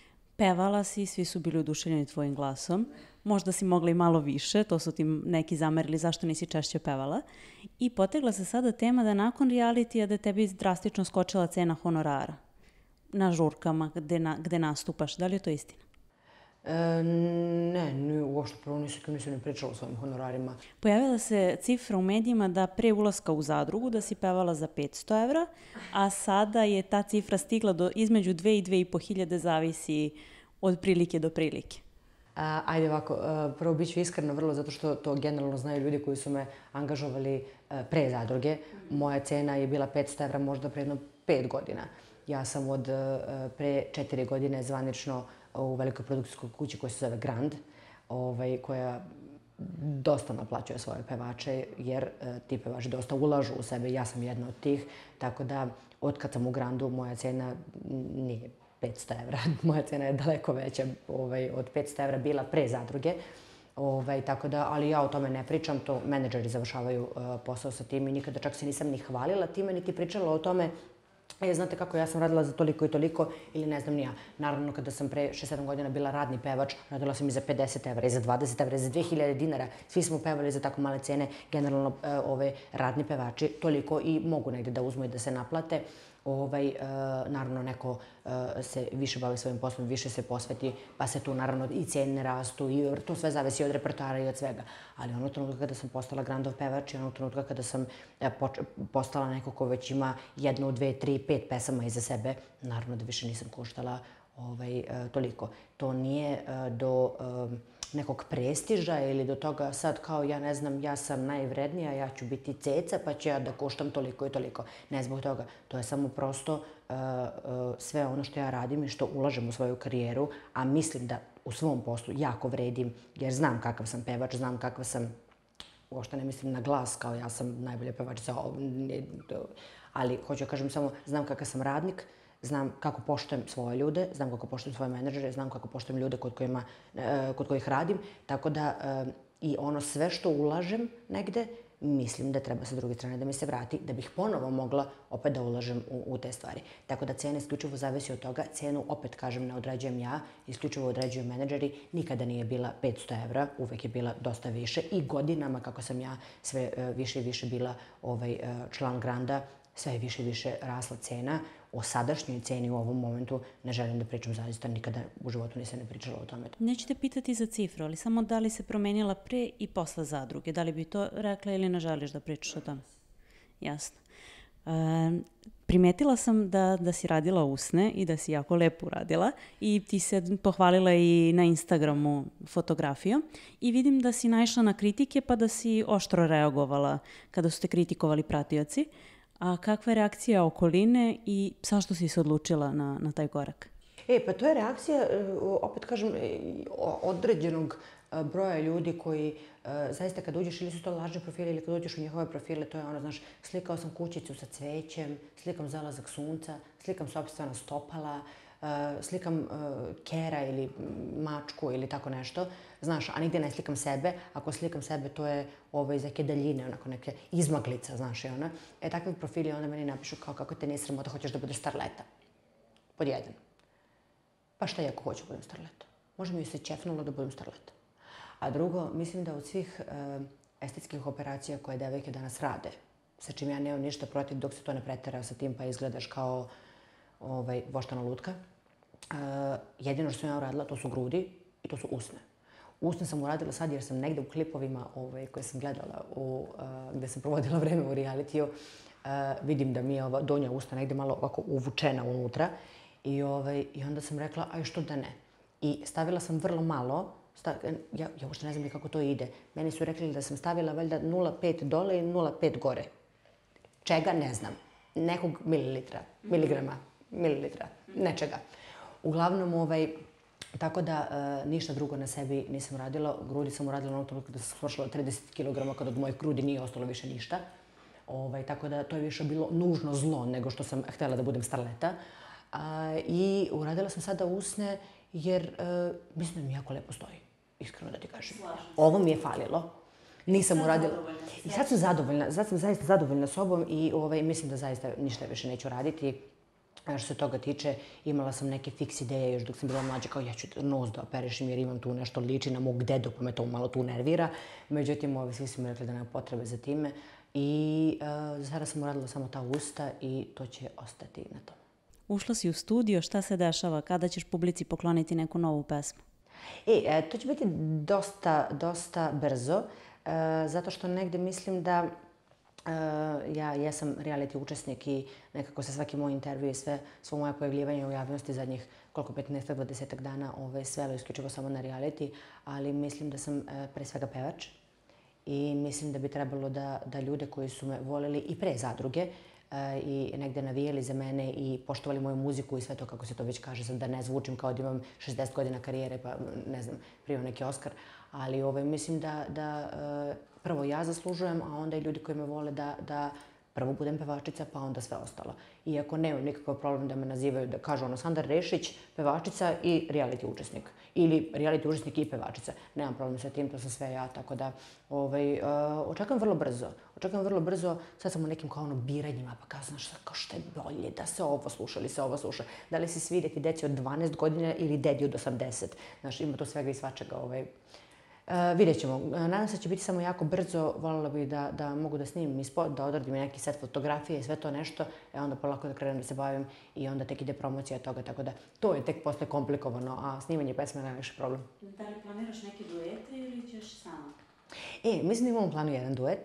S1: Pevala si, svi su bili oduševljeni tvojim glasom. Možda si mogla i malo više, to su ti neki zamerili zašto nisi češće pevala. I potegla se sada tema da nakon realitija da tebi drastično skočila cena honorara na žurkama gde, na, gde nastupaš. Da li je to istina?
S2: E, ne, ne, uopšte prvo nisam, nisam ni pričala o svojim honorarima.
S1: Pojavila se cifra u medijima da pre ulaska u zadrugu da si pevala za petsto evra, a sada je ta cifra stigla do između dve i dve i po hiljade, zavisi od prilike do prilike.
S2: A, ajde ovako, prvo bit ću iskrena vrlo zato što to generalno znaju ljudi koji su me angažovali pre zadruge. Moja cena je bila petsto evra možda pre jedno pet godina. Ja sam od pre četiri godine zvanično u velikoj produkcijskoj kući koja se zove Grand, ovaj, koja dosta naplaćuje svoje pevače jer ti pevači dosta ulažu u sebe. Ja sam jedna od tih, tako da od kad sam u Grandu moja cena nije petsto evra. Moja cena je daleko veća ovaj, od petsto evra bila pre zadruge. Ovaj, tako da, ali ja o tome ne pričam, to menadžeri završavaju uh, posao sa tim i nikada čak se nisam ni hvalila time, niti pričala o tome. E, znate kako, ja sam radila za toliko i toliko ili ne znam ni ja. Naravno, kada sam pre šest sedam godina bila radni pevač, radila sam i za pedeset evra, i za dvadeset evra, i za dve hiljade dinara. Svi smo pevali za tako male cene. Generalno, e, ove radni pevači toliko i mogu negdje da uzmu i da se naplate. Ovaj, e, naravno, neko e, se više bavi svojim poslom, više se posveti, pa se tu naravno i cene rastu i to sve zavisi od repertoara i od svega. Ali onog trenutka kada sam postala Grandov pevač i onog trenutka kada sam e, poč- postala neko ko već ima jednu, dve, tri, pet pesama iza sebe, naravno da više nisam koštala ovaj, e, toliko. To nije e, do e, nekog prestiža ili do toga sad kao ja ne znam, ja sam najvrednija, ja ću biti ceca pa ću ja da koštam toliko i toliko. Ne zbog toga. To je samo prosto uh, uh, sve ono što ja radim i što ulažem u svoju karijeru, a mislim da u svom poslu jako vredim jer znam kakav sam pevač, znam kakav sam, uopšte ne mislim na glas kao ja sam najbolja pevačica, ali hoću da kažem samo znam kakav sam radnik, znam kako poštujem svoje ljude, znam kako poštujem svoje menadžere, znam kako poštujem ljude kod, kojima, kod kojih radim. Tako da i ono sve što ulažem negde, mislim da treba sa druge strane da mi se vrati, da bih ponovo mogla opet da ulažem u, u te stvari. Tako da cena isključivo zavisi od toga. Cenu, opet kažem, ne određujem ja, isključivo određuju menadžeri. Nikada nije bila petsto evra, uvek je bila dosta više. I godinama, kako sam ja sve više i više bila ovaj, član Granda, sve je više i više rasla cena. O sadašnjoj ceni u ovom momentu ne želim da pričam, zaista nikada u životu nisam ne pričala o tome.
S1: Neću te pitati za cifru, ali samo da li se promenila pre i posle zadruge. Da li bi to rekla ili ne želiš da pričaš o tome? Jasno. E, primetila sam da, da si radila usne i da si jako lepo uradila i ti se pohvalila i na Instagramu fotografijom i vidim da si naišla na kritike pa da si oštro reagovala kada su te kritikovali pratioci. A kakva je reakcija okoline i zašto si se odlučila na, na taj korak?
S2: E, pa to je reakcija, opet kažem, određenog broja ljudi koji zaista kad uđeš ili su to lažni profili ili kad uđeš u njihove profile, to je ono, znaš, slikao sam kućicu sa cvećem, slikam zalazak sunca, slikam sopstvena stopala, slikam kera ili mačku ili tako nešto, znaš, a nigde ne slikam sebe. Ako slikam sebe, to je iz neke daljine, onako neke izmaglica, znaš, i ona. E, takvi profili onda meni napišu kao kako te nije sramota, hoćeš da budeš starleta. Pod jedan. Pa šta ja ako hoću da budem starleta? Može mi se ćefnulo da budem starleta. A drugo, mislim da od svih estetskih operacija koje devojke danas rade, sa čim ja nemam ništa protiv dok se to ne pretera sa tim pa izgledaš kao voštana lutka. Jedino što sam ja uradila, to su grudi i to su usne. Usne sam uradila sad jer sam negde u klipovima koje sam gledala, gde sam provodila vreme u realitiju, vidim da mi je ova donja usta negde malo ovako uvučena unutra i onda sam rekla, aj što da ne. I stavila sam vrlo malo. Ja uopšte ne znam ni kako to ide. Meni su rekli da sam stavila valjda nula zarez pet dole i nula zarez pet gore. Čega? Ne znam. Nekog mililitra, miligrama, mililitra, nečega. Uglavnom, tako da ništa drugo na sebi nisam radila. Grudi sam uradila onog trenutku da sam svršila trideset kilograma kad od mojih grudi nije ostalo više ništa. Tako da to je više bilo nužno zlo nego što sam htjela da budem starleta. I uradila sam sada usne jer mislim da mi jako lepo stoji, iskreno da ti kažem. Ovo mi je falilo. Nisam uradila. I sad sam zadovoljna, sad sam zaista zadovoljna sobom i mislim da zaista ništa više neću raditi. Što se toga tiče, imala sam neke fiks ideje još dok sam bila mlađa, kao ja ću nos da operišem jer imam tu nešto liči na mog dedu, pa me to malo tu nervira. Međutim, svi su mi rekli da nema potrebe za time. I sada sam uradila samo ta usta i to će ostati na tom.
S1: Ušla si u studio, šta se dešava? Kada ćeš publici pokloniti neku novu pesmu?
S2: E, to će biti dosta, dosta brzo, zato što negde mislim da ja jesam reality učesnik i nekako se svaki moj intervju i sve, svo moje pojavljivanje u javnosti zadnjih koliko petnaest do dvadeset dana svelo isključivo samo na reality, ali mislim da sam pre svega pevač i mislim da bi trebalo da ljude koji su me voleli i pre zadruge i negde navijeli za mene i poštovali moju muziku i sve to, kako se to već kaže, da ne zvučim kao da imam šezdeset godina karijere pa ne znam, primam neki Oskar, ali mislim da prvo ja zaslužujem, a onda i ljudi koji me vole da prvo budem pevačica pa onda sve ostalo. Iako nemam nikakav problem da me nazivaju, da kažu ono Sandra Rešić, pevačica i reality učesnik. Ili reality učesnik i pevačica. Nemam problem sa tim, to sam sve ja, tako da očekujem vrlo brzo. Očekujem vrlo brzo, sad sam u nekim kao ono biranjima, pa kao znaš, kao što je bolje da se ovo sluša ili se ovo sluša. Da li se svidjeti deci od dvanaest godina ili dedi od osamdeset. Znaš, ima to svega i svačega. Vidjet ćemo. Nadam se da će biti samo jako brzo. Voljela bih da mogu da snimim ispod, da odradim neki set fotografije i sve to nešto. E onda polako da krenem da se bavim i onda tek ide promocija toga. Tako da to je tek posle komplikovano, a snimanje pesme je najviše problem.
S1: Da li planiraš neke duete ili ćeš sama?
S2: E, mislim da imam u planu jedan duet.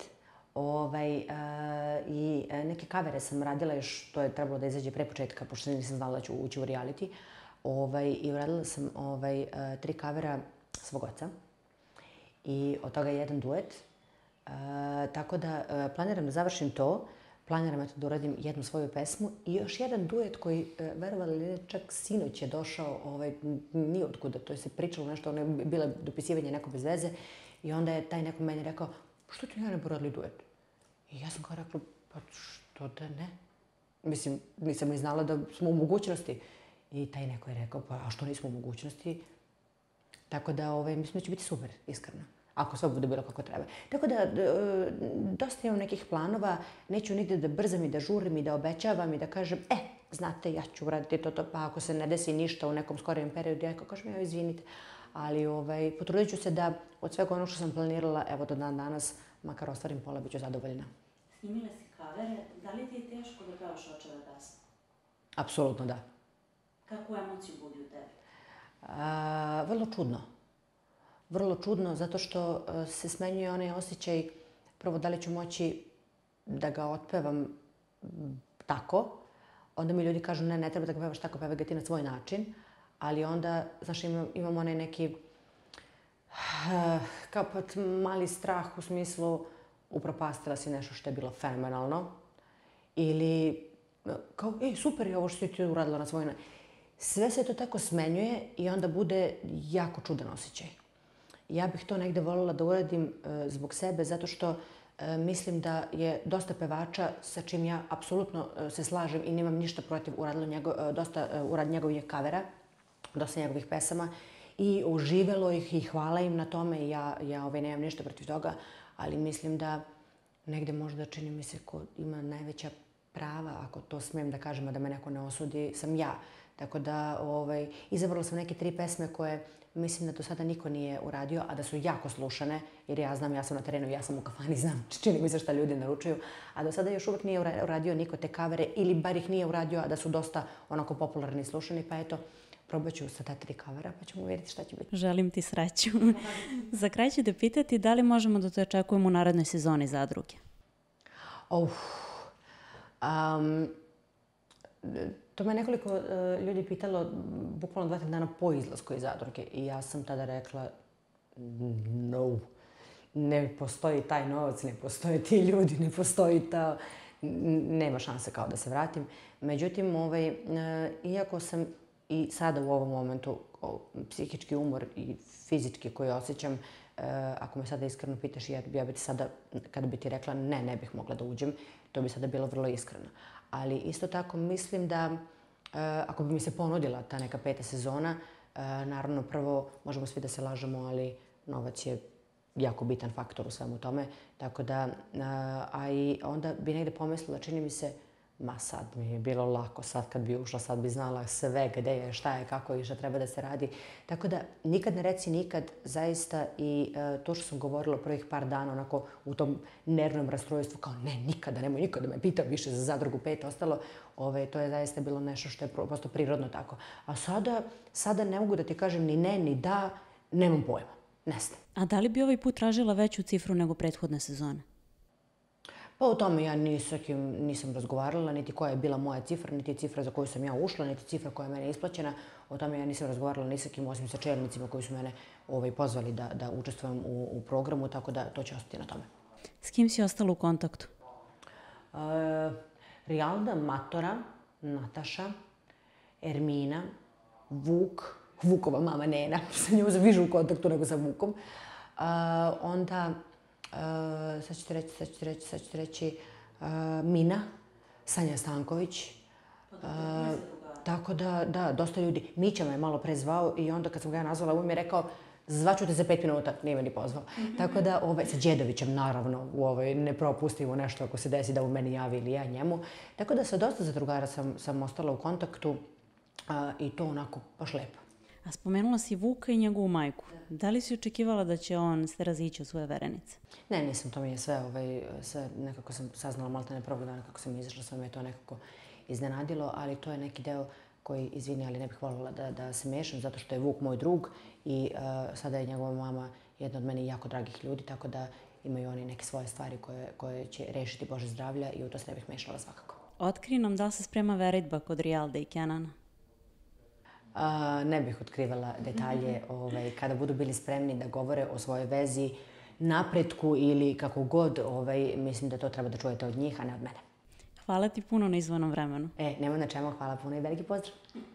S2: I neke kavere sam radila još, to je trebalo da izađe pre početka, pošto nisam znala da ću ući u reality. I uradila sam tri kavera svog oca. I od toga je jedan duet. Tako da planiram da završim to. Planiram da uradim jednu svoju pesmu i još jedan duet koji, verovali ili ne, čak sinoć je došao nijotkuda. To je se pričalo nešto, ono je bilo dopisivanje neko bez veze i onda je taj neko meni rekao, što ti ja ne poradili duet? I ja sam kao rekla, pa što da ne? Mislim, nisam ni znala da smo u mogućnosti. I taj neko je rekao, pa a što nismo u mogućnosti? Tako da mislim da će biti super, iskreno. Ako sve bude bilo kako treba. Tako da, dosta imam nekih planova, neću nigde da brzam i da žurim i da obećavam i da kažem, e, znate, ja ću uraditi to, to, pa ako se ne desi ništa u nekom skorijem periodu, ja kažem, evo, izvinite. Ali potrudit ću se da od svega ono što sam planirala, evo do dan danas, makar ostvarim pola, bit ću zadovoljna.
S1: Snimila si kavere, da li ti je teško da pevaš očeve pesme?
S2: Apsolutno da.
S1: Kakvu emociju budi u tebi?
S2: Vrlo čudno. Vrlo čudno, zato što se smenjuje onaj osjećaj, prvo da li ću moći da ga otpevam tako, onda mi ljudi kažu ne, ne treba da ga pevaš tako, pevaj ga ti na svoj način, ali onda, znaš, imam onaj neki kao pat mali strah u smislu upropastila si nešto što je bilo fenomenalno ili kao, ej, super je ovo što si ti uradila na svoj način. Sve se to tako smenjuje i onda bude jako čudan osjećaj. Ja bih to negde voljela da uradim zbog sebe, zato što E, mislim da je dosta pevača sa čim ja apsolutno e, se slažem i nemam ništa protiv uradilo njego, e, dosta e, urad njegovih kavera, dosta njegovih pesama i oživelo ih i hvala im na tome i ja, ja ovaj, nemam ništa protiv toga, ali mislim da negde možda čini mi se ko ima najveća prava, ako to smijem da kažem, a da me neko ne osudi, sam ja. Tako da ovaj, izabrala sam neke tri pesme koje mislim da do sada niko nije uradio, a da su jako slušane, jer ja znam, ja sam na terenu, ja sam u kafani, znam, čini mi se šta ljudi naručuju, a do sada još uvek nije uradio niko te kavere, ili bar ih nije uradio, a da su dosta onako popularni i slušani, pa eto, probat ću sa ta tri kavera, pa ćemo vidjeti šta će biti.
S1: Želim ti sreću. Za kraj ću te pitati da li možemo da te očekujemo u narednoj sezoni Zadruge?
S2: Uf, um, to me nekoliko uh, ljudi pitalo bukvalno dva, tri dana po izlasku iz Zadruge i ja sam tada rekla no, ne postoji taj novac, ne postoje ti ljudi, ne postoji ta, nema šanse kao da se vratim. Međutim, ovaj, uh, iako sam i sada u ovom momentu o, psihički umor i fizički koji osjećam, uh, ako me sada iskreno pitaš, ja, ja bi ti sada, kada bi ti rekla ne, ne bih mogla da uđem, to bi sada bilo vrlo iskreno. Ali isto tako mislim da uh, ako bi mi se ponudila ta neka peta sezona, uh, naravno prvo možemo svi da se lažemo, ali novac je jako bitan faktor u svemu tome. Tako da, uh, a i onda bi negde pomislila, čini mi se, ma sad mi je bilo lako, sad kad bi ušla, sad bi znala sve gde je, šta je, kako je i šta treba da se radi. Tako da nikad ne reci nikad, zaista, i uh, to što sam govorila prvih par dana, onako u tom nervnom rastrojstvu, kao ne, nikada, nemoj nikada me pita više za Zadrugu pet, ostalo, ove, to je zaista bilo nešto što je prosto prirodno tako. A sada, sada ne mogu da ti kažem ni ne, ni da, nemam pojma, ne znam.
S1: A da li bi ovaj put tražila veću cifru nego prethodne sezone?
S2: Pa o tome ja ni sa kim nisam razgovarala, niti koja je bila moja cifra, niti cifra za koju sam ja ušla, niti cifra koja je mene isplaćena. O tome ja nisam razgovarala ni sa kim, osim sa čelnicima koji su mene ovaj, pozvali da, da učestvujem u, u programu, tako da to će ostati na tome.
S1: S kim si ostala u kontaktu?
S2: Uh, Rijalda, Matora, Nataša, Ermina, Vuk, Vukova mama Nena, sa njom sam više u kontaktu nego sa Vukom. Uh, onda... Uh, sad ću ti reći, sad ću ti reći, sad ću ti reći uh, Mina, Sanja Stanković. Uh, tako da, da, dosta ljudi. Mića me je malo pre zvao i onda kad sam ga ja nazvala, on mi je rekao zvaću te za pet minuta, nije me ni pozvao. Mm-hmm. Tako da, ovaj, sa Đedovićem naravno, u ovaj, ne propustimo nešto ako se desi da u meni javi ili ja njemu. Tako da sa dosta zadrugara sam, sam ostala u kontaktu uh, i to onako baš lepo.
S1: A spomenula si Vuka i njegovu majku. Da li si očekivala da će on se razići od svoje verenice?
S2: Ne, nisam, to mi je sve, ovaj, sve nekako sam saznala malo ne prvog dana kako sam izašla, sve me to nekako iznenadilo, ali to je neki deo koji, izvini, ali ne bih voljela da, da se mešam, zato što je Vuk moj drug i uh, sada je njegova mama jedna od meni jako dragih ljudi, tako da imaju oni neke svoje stvari koje, koje će rešiti Bože zdravlja i u to se ne bih mešala svakako.
S1: Otkri nam da li se sprema veritba kod Rijalde i Kenana?
S2: Uh, ne bih otkrivala detalje ovaj, kada budu bili spremni da govore o svojoj vezi, napretku ili kako god, ovaj, mislim da to treba da čujete od njih, a ne od mene.
S1: Hvala ti puno na izvanom vremenu.
S2: E, nema na čemu, hvala puno i veliki pozdrav.